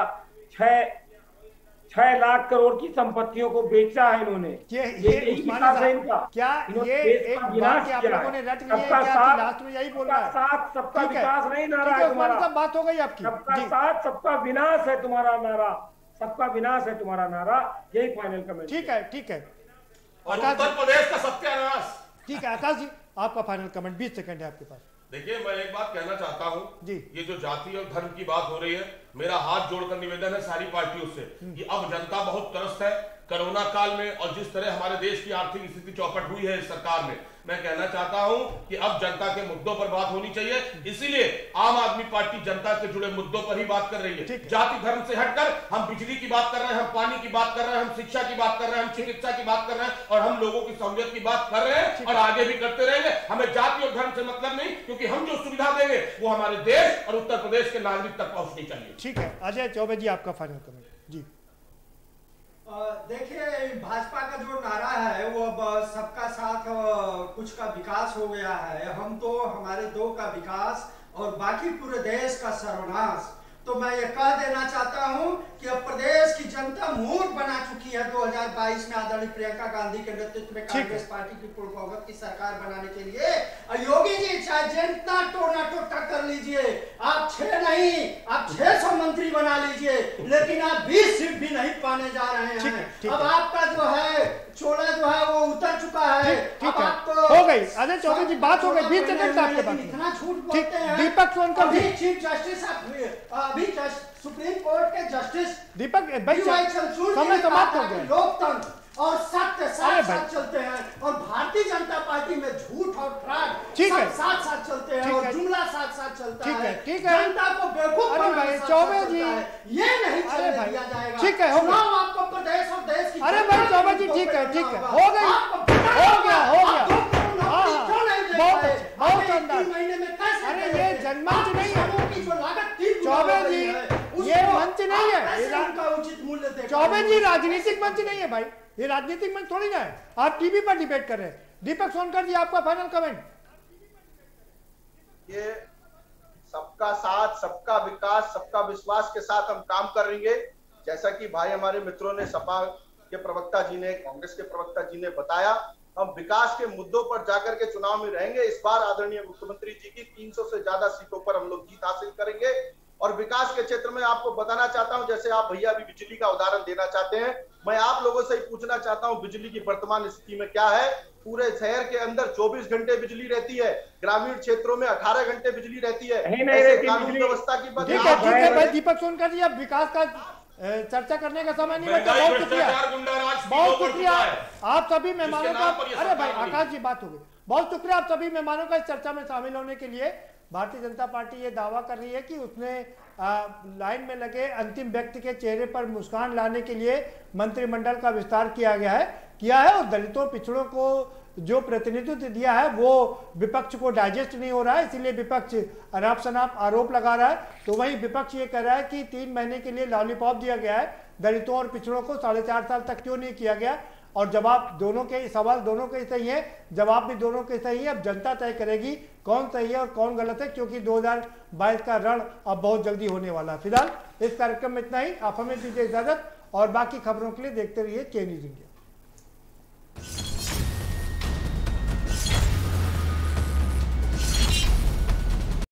6 लाख करोड़ की संपत्तियों को बेचा है इन्होंने। ये विकास है इनका। क्या ये एक बात आप लोगों ने रट लिया है क्या? लास्ट में यही बोल रहा है, साथ सबका विकास नहीं नारा है तुम्हारा। बात हो गई आपकी। सबका साथ सबका विनाश है तुम्हारा नारा, सबका विनाश है तुम्हारा नारा। यही फाइनल कमेंट। ठीक है, ठीक है। उत्तर प्रदेश का सत्यानाश। ठीक है आकाश जी आपका फाइनल कमेंट, 20 सेकंड है आपके पास। देखिए मैं एक बात कहना चाहता हूं जी, ये जो जाति और धर्म की बात हो रही है, मेरा हाथ जोड़कर निवेदन है सारी पार्टियों से कि अब जनता बहुत त्रस्त है कोरोना काल में, और जिस तरह हमारे देश की आर्थिक स्थिति चौपट हुई है इस सरकार में, मैं कहना चाहता हूं कि अब जनता के मुद्दों पर बात होनी चाहिए। इसीलिए आम आदमी पार्टी जनता से जुड़े मुद्दों पर ही बात कर रही है। जाति धर्म से हटकर हम बिजली की बात कर रहे हैं, हम पानी की बात कर रहे हैं, हम शिक्षा की बात कर रहे हैं, हम चिकित्सा की बात कर रहे हैं और हम लोगों की सहूलियत की बात कर रहे हैं और आगे भी करते रहेंगे। हमें जाति और धर्म से मतलब नहीं, क्योंकि हम जो सुविधा देंगे वो हमारे देश और उत्तर प्रदेश के नागरिक तक पहुंचनी चाहिए। ठीक है अजय चौबे जी आपका फाइनल कमेंट जी। देखिए भाजपा का जो नारा है वो अब सबका साथ कुछ का विकास हो गया है। हम तो हमारे 2 का विकास और बाकी पूरे देश का सर्वनाश। तो मैं ये कह देना चाहता हूं कि अब प्रदेश की जनता मूड बना चुकी है 2022 में आदरणीय प्रियंका गांधी के नेतृत्व में कांग्रेस पार्टी की पूर्ण बहुमत की सरकार बनाने के लिए। योगी जी चाहे जितना टोना टक्कर लीजिए, आप 6 नहीं आप 600 मंत्री बना लीजिए, लेकिन आप 20 सीट भी नहीं पाने जा रहे हैं। अब आपका जो है चोला जो है वो उतर चुका है। ठीक है, हो गई अजय चौबे जी, बात हो गई 20 सेकंड आपके पास। इतना झूठ बोलते हैं। दीपक सोनकर जी, चीफ जस्टिस अभी सुप्रीम कोर्ट के जस्टिस दीपक भाई समय समाप्त हो गया। लोकतंत्र और सत्य साथ चलते हैं, और भारतीय जनता पार्टी में झूठ और फ्रॉड साथ साथ चलते हैं, और जुमला साथ साथ चलता है। ठीक है, जनता को बेवकूफ भाई चौबे जी ये नहीं चलने दिया जाएगा। ठीक है, चुनाव आपको प्रदेश और देश की। अरे भाई चौबे जी ठीक है, हो गई, हो गया बहुत अंदर। अरे ये जनमंच नहीं है चौबे जी, ये मंच नहीं है उचित मूल्य। चौबे जी राजनीतिक मंच नहीं है भाई, ये राजनीतिक मंच थोड़ी ना है, आप टीवी पर डिबेट कर रहे हैं। दीपक सोनकर जी आपका फाइनल कमेंट। ये सबका साथ, सबका विकास, सबका विश्वास के साथ हम काम करेंगे। जैसा कि भाई हमारे मित्रों ने, सपा के प्रवक्ता जी ने, कांग्रेस के प्रवक्ता जी ने बताया, हम विकास के मुद्दों पर जाकर के चुनाव में रहेंगे। इस बार आदरणीय मुख्यमंत्री जी की 300 से ज्यादा सीटों पर हम लोग जीत हासिल करेंगे। और विकास के क्षेत्र में आपको बताना चाहता हूं, जैसे आप भैया अभी बिजली का उदाहरण देना चाहते हैं, मैं आप लोगों से ही पूछना चाहता हूं बिजली की वर्तमान स्थिति में क्या है। पूरे शहर के अंदर 24 घंटे बिजली रहती है, ग्रामीण क्षेत्रों में 18 घंटे बिजली रहती है। कानून व्यवस्था की बात। ठीक है भाई दीपक सोनकर जी, अब विकास का चर्चा करने का समय नहीं बचा। बहुत शुक्रिया, बहुत शुक्रिया आप सभी मेहमानों का। अरे भाई आकाश जी बात हो गई, बहुत शुक्रिया आप सभी मेहमानों का इस चर्चा में शामिल होने के लिए। भारतीय जनता पार्टी ये दावा कर रही है कि उसने लाइन में लगे अंतिम व्यक्ति के चेहरे पर मुस्कान लाने के लिए मंत्रिमंडल का विस्तार किया है, और दलितों पिछड़ों को जो प्रतिनिधित्व दिया है वो विपक्ष को डाइजेस्ट नहीं हो रहा है, इसीलिए विपक्ष अनाप शनाप आरोप लगा रहा है। तो वही विपक्ष ये कह रहा है कि 3 महीने के लिए लॉलीपॉप दिया गया है, दलितों और पिछड़ों को 4.5 साल तक क्यों नहीं किया गया। और जवाब दोनों के, सवाल दोनों के सही है, जवाब भी दोनों के सही है। अब जनता तय करेगी कौन सही है और कौन गलत है, क्योंकि 2022 का रण अब बहुत जल्दी होने वाला है। फिलहाल इस कार्यक्रम में इतना ही, आप हमें दीजिए इजाजत, और बाकी खबरों के लिए देखते रहिए के न्यूज़ इंडिया।